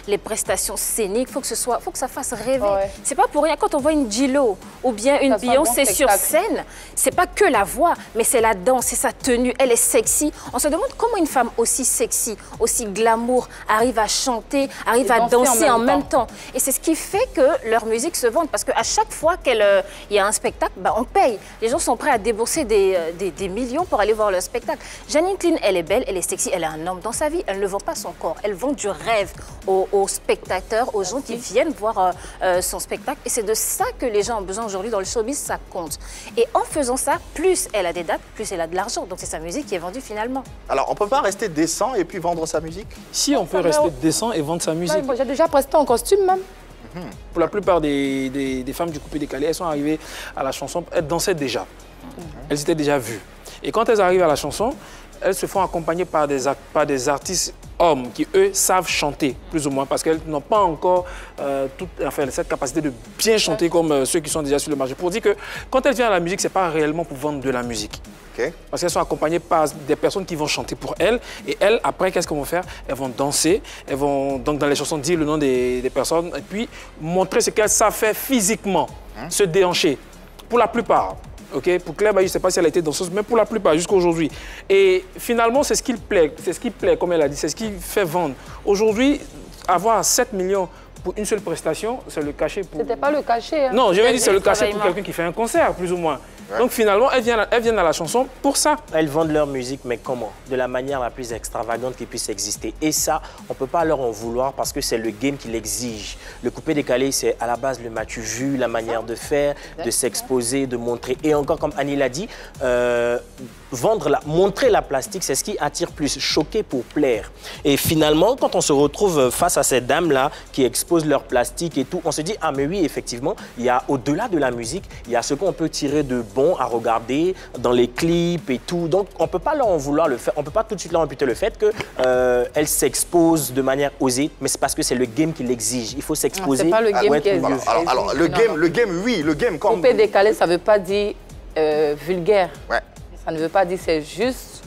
prestations scéniques, il faut que ce soit, faut que ça fasse rêver. Ouais. C'est pas pour rien quand on voit une J-Lo ou bien une Ça soit un bon Beyoncé sur spectacle. scène, c'est pas que la voix, mais c'est la danse, c'est sa tenue, elle est sexy. On se demande comment une femme aussi sexy, aussi glamour, arrive à chanter, arrive Et à danser en danser même en même temps. temps. Et c'est ce qui fait que leur musique se vende, parce qu'à chaque fois qu'il euh, y a un spectacle, bah, on paye. Les gens sont prêts à débourser des, euh, des, des millions pour aller voir leur spectacle. Jeanine Clean, elle est belle, elle est sexy, elle a un homme dans sa vie, elle ne vend pas son corps, elle vend du rêve aux, aux spectateurs, aux gens qui viennent voir euh, euh, son spectacle. Et c'est de ça que les gens ont besoin aujourd'hui dans le showbiz, ça compte. Et en faisant ça, plus elle a des dates, plus elle a de l'argent. Donc c'est sa musique qui est vendue finalement. Alors, on peut pas rester décent et puis vendre sa musique? Si on peut Ça va. rester décent et vendre sa musique. Ouais, moi, j'ai déjà presté en costume même. Pour la plupart des, des, des femmes du coupé décalé, elles sont arrivées à la chanson, elles dansaient déjà. Elles étaient déjà vues. Et quand elles arrivent à la chanson, elles se font accompagner par des, ar- par des artistes hommes qui, eux, savent chanter, plus ou moins, parce qu'elles n'ont pas encore euh, toute, enfin, cette capacité de bien chanter comme euh, ceux qui sont déjà sur le marché. Pour dire que quand elles viennent à la musique, ce n'est pas réellement pour vendre de la musique. Ok. Parce qu'elles sont accompagnées par des personnes qui vont chanter pour elles. Et elles, après, qu'est-ce qu'elles vont faire? Elles vont danser. Elles vont, donc, dans les chansons, dire le nom des, des personnes. Et puis, montrer ce qu'elles savent faire physiquement. Hein? Se déhancher. Pour la plupart. Okay? Pour Claire Bailly, je ne sais pas si elle a été danseuse, mais pour la plupart, jusqu'à aujourd'hui. Et finalement, c'est ce qui plaît. C'est ce qui plaît, comme elle a dit. C'est ce qui fait vendre. Aujourd'hui, avoir sept millions pour une seule prestation, c'est le cachet pour... C'était pas le cachet. Hein. Non, je vais dire c'est le cachet travail pour main. quelqu'un qui fait un concert, plus ou moins. Ouais. Donc finalement, elles viennent, elles viennent à la chanson pour ça. Elles vendent leur musique, mais comment? De la manière la plus extravagante qui puisse exister. Et ça, on ne peut pas leur en vouloir parce que c'est le game qui l'exige. Le coupé décalé, c'est à la base le matu vu, la manière de faire, de s'exposer, de montrer. Et encore, comme Annie l'a dit, euh, vendre la, montrer la plastique, c'est ce qui attire plus, choquer pour plaire. Et finalement, quand on se retrouve face à ces dames-là qui exposent leur plastique et tout, on se dit, ah mais oui, effectivement, il y a au-delà de la musique, il y a ce qu'on peut tirer de bon à regarder dans les clips et tout. Donc, on ne peut pas leur en vouloir le faire, on ne peut pas tout de suite leur imputer le fait qu'elles euh, s'exposent de manière osée, mais c'est parce que c'est le game qui l'exige. Il faut s'exposer. C'est pas le game ouais, qui est alors, alors, alors, le game, le game, oui, le game comme... Coupé décalé, ça ne veut pas dire euh, vulgaire. Ouais. Ça ne veut pas dire, c'est juste...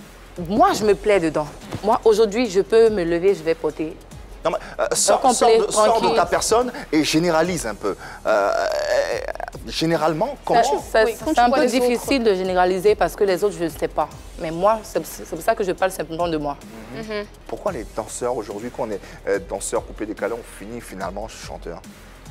Moi, je me plais dedans. Moi, aujourd'hui, je peux me lever, je vais porter. Non, mais, euh, sors, complet, sors de, sors de tranquille. ta personne et généralise un peu. Euh, euh, généralement, comment... C'est Oui, quand tu un vois peu les difficile de généraliser parce que les autres, je ne sais pas. Mais moi, c'est pour ça que je parle simplement de moi. Mm-hmm. Pourquoi les danseurs, aujourd'hui, quand on est euh, danseur coupé décalé, on finit finalement chanteur?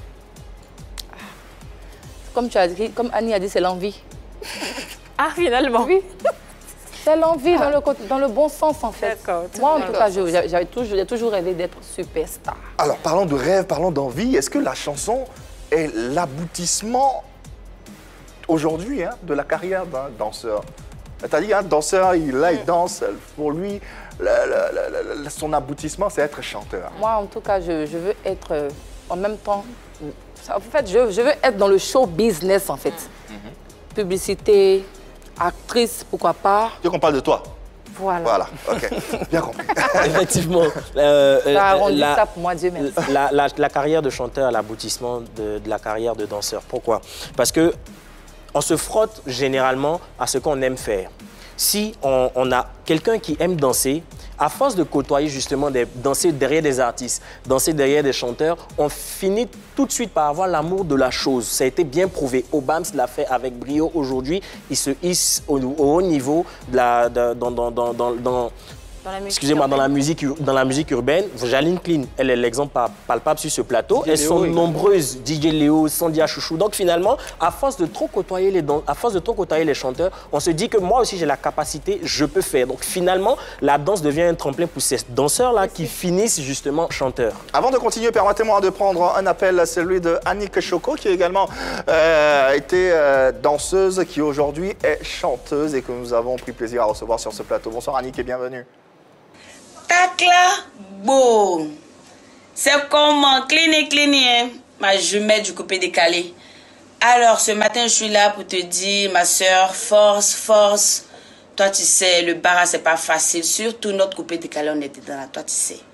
Comme tu as dit, comme Annie a dit, c'est l'envie. Ah, finalement. Oui. C'est l'envie dans, le, côté- dans le bon sens, en fait. D'accord. Moi, en tout cas, je- j'avais toujours, j'ai toujours rêvé d'être superstar. Alors, parlons de rêve, parlons d'envie. Est-ce que la chanson est l'aboutissement aujourd'hui hein, de la carrière d'un danseur? T'as dit, un danseur, il, là, il danse. Pour lui, le- le- le- le- son aboutissement, c'est être chanteur. Moi, en tout cas, je, je veux être euh, en même temps... En fait, je, je veux être dans le show business, en fait. Publicité, actrice, pourquoi pas. Tu veux qu'on parle de toi? Voilà. Voilà, ok. Bien compris. Effectivement. euh, Ça arrondit la- ça pour moi, Dieu merci. La, la- la carrière de chanteur, l'aboutissement de, de la carrière de danseur. Pourquoi? Parce que on se frotte généralement à ce qu'on aime faire. Si on, on a quelqu'un qui aime danser, à force de côtoyer justement, des, danser derrière des artistes, danser derrière des chanteurs, on finit tout de suite par avoir l'amour de la chose. Ça a été bien prouvé. Obams l'a fait avec brio aujourd'hui. Il se hisse au, au haut niveau de la, de- dans, dans, dans, dans, dans- Dans la musique excusez-moi, dans la urbaine. musique, ur- dans la musique urbaine. Jeanine Clean, elle est l'exemple pa- palpable sur ce plateau. D J Elles sont Léo également. nombreuses. D J Léo, Sandia Chouchou. Donc finalement, à force de trop côtoyer les, dan- à force de trop côtoyer les chanteurs, on se dit que moi aussi j'ai la capacité, je peux faire. Donc finalement, la danse devient un tremplin pour ces danseurs-là qui finissent justement chanteurs. Avant de continuer, permettez-moi de prendre un appel, celui de Annick Choco, qui a également euh, été euh, danseuse, qui aujourd'hui est chanteuse et que nous avons pris plaisir à recevoir sur ce plateau. Bonsoir Annick et bienvenue. Tacla, beau. C'est comme cliné, cliné, ma jumelle du coupé décalé. Alors, ce matin, je suis là pour te dire, ma soeur, force, force. Toi, tu sais, le bara, c'est pas facile. Surtout notre coupé décalé, on était dans la, toi, tu sais.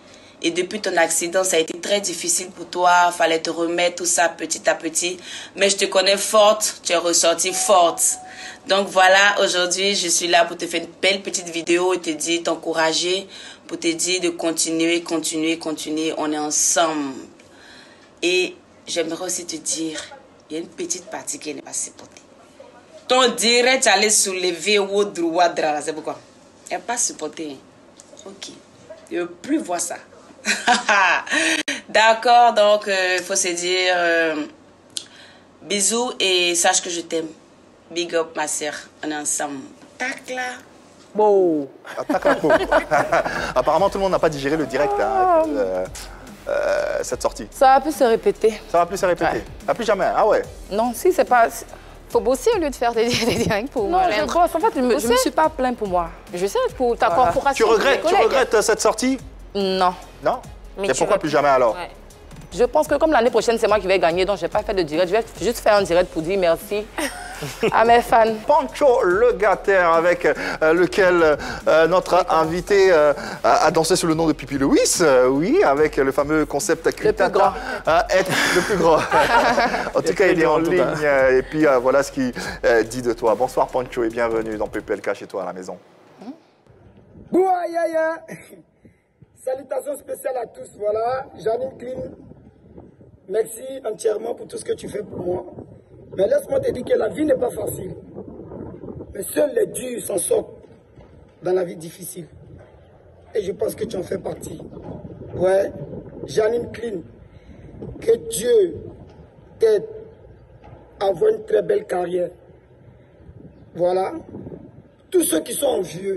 Et depuis ton accident, ça a été très difficile pour toi. Il fallait te remettre tout ça petit à petit. Mais je te connais forte, tu es ressortie forte. Donc voilà, aujourd'hui, je suis là pour te faire une belle petite vidéo et te dire, t'encourager, pour te dire de continuer, continuer, continuer. On est ensemble. Et j'aimerais aussi te dire, il y a une petite partie qui n'est pas supportée. Ton direct allait soulever au droit de là, c'est pourquoi? Elle n'est pas supportée. Ok. Je ne veux plus voir ça. D'accord, donc il euh, faut se dire euh, bisous et sache que je t'aime. Big up ma sœur, on est ensemble. Tac là. Bon. Apparemment tout le monde n'a pas digéré le direct, hein, euh, euh, cette sortie. Ça va plus se répéter. Ça va plus se répéter. Ouais. Ah, plus jamais, ah ouais. Non, si c'est pas... Faut bosser au lieu de faire des, des directs pour Non, je bosse. En fait, je me, je me suis pas plaint pour moi. Je sais, pour ta voilà. corporation. Tu regrettes, tu regrettes cette sortie? Non. Non? Mais et pourquoi plus jamais alors? Ouais. Je pense que comme l'année prochaine, c'est moi qui vais gagner, donc je n'ai pas fait de direct. Je vais juste faire un direct pour dire merci à mes fans. Pancho le Gatter, avec euh, lequel euh, notre invité euh, a dansé sous le nom de Pipi Louis. Euh, oui, avec le fameux concept Cultata. Le plus grand. Euh, être le plus grand. En tout cas, il est en ligne. Euh, et puis euh, voilà ce qu'il euh, dit de toi. Bonsoir Pancho et bienvenue dans P P L K chez toi à la maison. Bouaïaïa. Salutations spéciales à tous. Voilà, Janine Clean. Merci entièrement pour tout ce que tu fais pour moi. Mais laisse-moi te dire que la vie n'est pas facile. Mais seuls les durs s'en sortent dans la vie difficile. Et je pense que tu en fais partie. Ouais, Janine Clean, que Dieu t'aide à avoir une très belle carrière. Voilà. Tous ceux qui sont envieux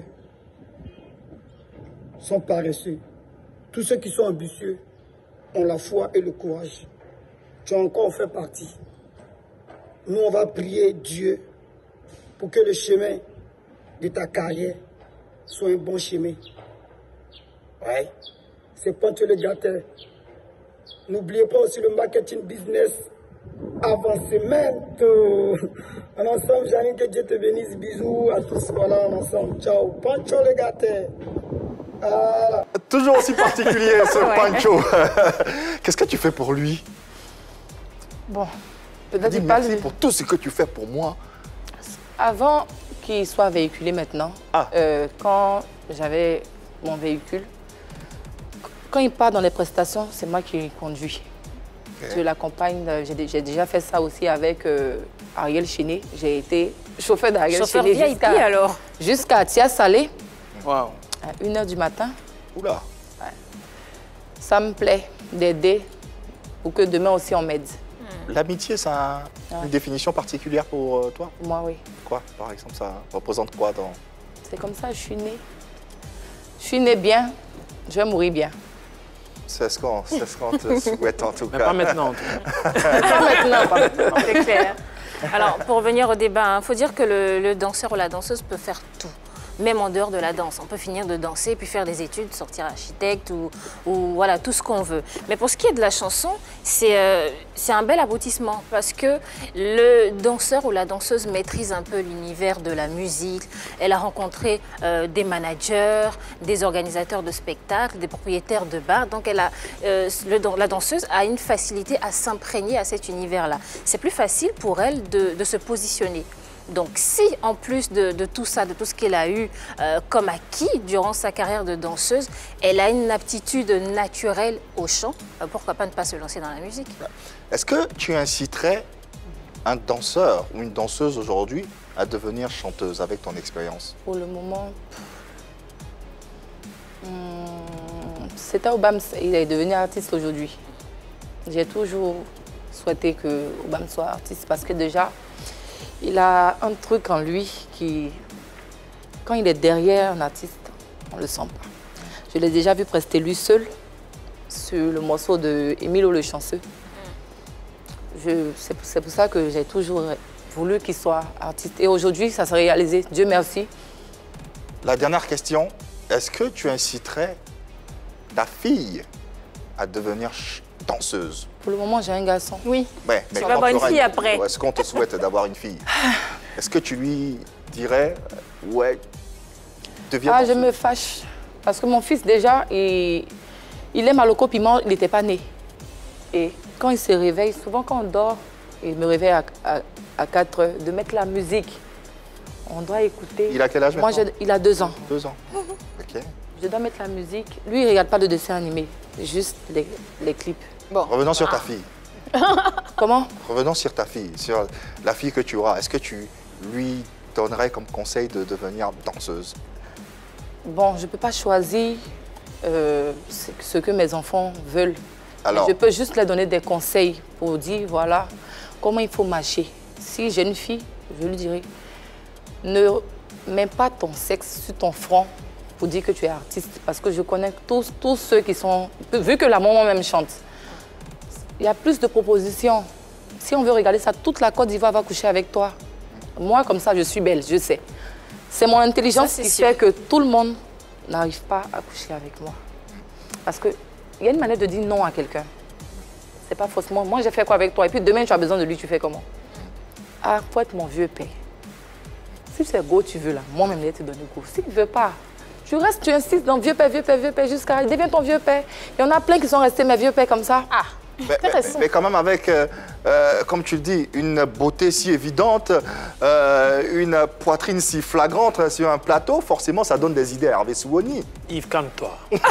sont paresseux. Tous ceux qui sont ambitieux ont la foi et le courage. Tu as encore fait partie. Nous, on va prier Dieu pour que le chemin de ta carrière soit un bon chemin. Ouais, c'est Pancho le Gatter. N'oubliez pas aussi le marketing business. Avancement. En ensemble, Janine, que Dieu te bénisse. Bisous à tous. Voilà, en ensemble. Ciao. Pancho le Gatter. Ah. Toujours aussi particulier ce ouais. Pancho. Qu'est-ce que tu fais pour lui? Bon, peut-être pas merci lui. Pour tout ce que tu fais pour moi. Avant qu'il soit véhiculé maintenant, ah. euh, quand j'avais mon véhicule, quand il part dans les prestations, c'est moi qui conduis. Okay. Je l'accompagne. J'ai déjà fait ça aussi avec euh, Ariel Chéné. J'ai été chauffeur d'Ariel Chéné jusqu'à alors jusqu'à Tia Salé. Wow. À une heure du matin. Oula. Ouais. Ça me plaît d'aider pour que demain aussi on m'aide. L'amitié, ça a ouais. une définition particulière pour euh, toi? Moi, oui. Quoi, par exemple, ça représente quoi dans... C'est comme ça, je suis née. Je suis née bien, je vais mourir bien. C'est ce qu'on qu te souhaite en tout Mais cas. Pas maintenant, en tout cas. Pas maintenant, pas maintenant. C'est clair. Alors, pour revenir au débat, il hein, faut dire que le, le danseur ou la danseuse peut faire tout. Même en dehors de la danse. On peut finir de danser, puis faire des études, sortir architecte ou, ou voilà, tout ce qu'on veut. Mais pour ce qui est de la chanson, c'est euh, un bel aboutissement parce que le danseur ou la danseuse maîtrise un peu l'univers de la musique. Elle a rencontré euh, des managers, des organisateurs de spectacles, des propriétaires de bars. Donc elle a, euh, le, la danseuse a une facilité à s'imprégner à cet univers-là. C'est plus facile pour elle de, de se positionner. Donc si, en plus de, de tout ça, de tout ce qu'elle a eu euh, comme acquis durant sa carrière de danseuse, elle a une aptitude naturelle au chant, euh, pourquoi pas ne pas se lancer dans la musique? Est-ce que tu inciterais un danseur ou une danseuse aujourd'hui à devenir chanteuse avec ton expérience? Pour le moment, hum, c'était Obama, il est devenu artiste aujourd'hui. J'ai toujours souhaité que Obama soit artiste parce que déjà, il a un truc en lui qui, quand il est derrière un artiste, on ne le sent pas. Je l'ai déjà vu prester lui seul sur le morceau de Émile Le Chanceux. C'est pour ça que j'ai toujours voulu qu'il soit artiste. Et aujourd'hui, ça s'est réalisé. Dieu merci. La dernière question, est-ce que tu inciterais ta fille à devenir danseuse? Pour le moment, j'ai un garçon. Oui. Ouais, mais tu vas avoir une fille après. Est-ce qu'on te souhaite d'avoir une fille? Est-ce que tu lui dirais, ouais, deviens Ah, danseuse? je me fâche. Parce que mon fils, déjà, il, Il aime Aloko Piment, il n'était pas né. Et quand il se réveille, souvent quand on dort, il me réveille à, à, à quatre heures, de mettre la musique. On doit écouter. Il a quel âge Moi, maintenant? je, il a deux ans. Deux ans. Ok. Je dois mettre la musique. Lui, il ne regarde pas de dessins animés, juste les, les clips. Bon. Revenons sur Ah. ta fille. Comment? Revenons sur ta fille, sur la fille que tu auras. Est-ce que tu lui donnerais comme conseil de devenir danseuse? Bon, je ne peux pas choisir euh, ce que mes enfants veulent. Alors? Je peux juste leur donner des conseils pour dire, voilà, comment il faut marcher. Si j'ai une fille, je lui dirai, ne mets pas ton sexe sur ton front pour dire que tu es artiste. Parce que je connais tous, tous ceux qui sont... Vu que la maman même chante, il y a plus de propositions. Si on veut regarder ça, toute la Côte d'Ivoire va coucher avec toi. Moi, comme ça, je suis belle, je sais. C'est mon intelligence Ça, qui sûr. fait que tout le monde n'arrive pas à coucher avec moi. Parce qu'il y a une manière de dire non à quelqu'un. C'est pas faussement. Moi, j'ai fait quoi avec toi? Et puis demain, tu as besoin de lui, tu fais comment? Ah, faut être mon vieux père. Si c'est go, tu veux là, moi-même, je vais te donner go. S'il ne veut pas, tu restes, tu insistes dans vieux père, vieux père, vieux père, jusqu'à il devient ton vieux père. Il y en a plein qui sont restés mes vieux pères comme ça. Ah, mais, mais, mais quand même avec, euh, euh, comme tu le dis, une beauté si évidente, euh, une poitrine si flagrante sur un plateau, forcément, ça donne des idées à Hervé Souoni. Yves, calme-toi.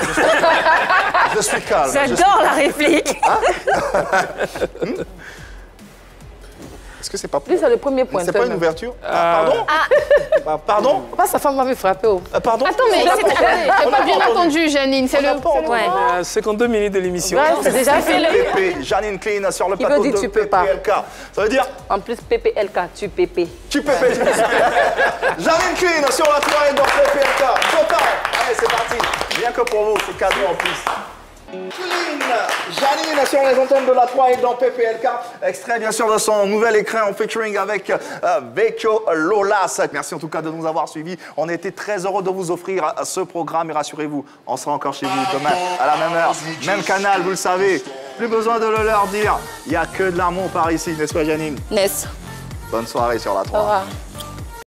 Je suis calme. J'adore la réplique. Hein? hmm? Est-ce que c'est pas... Lui, c'est le premier point. C'est pas une ouverture? Ah, pardon? Ah. Pardon? Pas sa femme va me frapper. Oh. Ah, pardon? Attends, mais c'est pas bien entendu, Janine. C'est le... Ouais. Euh, cinquante-deux minutes de l'émission. Ouais, c'est déjà fait. Pépé, Janine Clean sur le Qui plateau veut dire de tu peux P P pas. L K. Ça veut dire? En plus, P P L K, tu pépé. Tu pépé. Janine Clean sur la toile de P P L K. Total. Allez, c'est parti. Rien que pour vous, c'est cadeau en plus. Clean, Janine sur les antennes de la trois et dans P P L K. Extrait bien sûr de son nouvel écran en featuring avec euh, Vecchio Lolas. Merci en tout cas de nous avoir suivis. On était très heureux de vous offrir euh, ce programme et rassurez-vous, on sera encore chez vous demain à la même heure, même canal, vous le savez. Plus besoin de le leur dire. Il n'y a que de l'amour par ici, n'est-ce pas Janine? Ness. Bonne soirée sur la trois. Au revoir.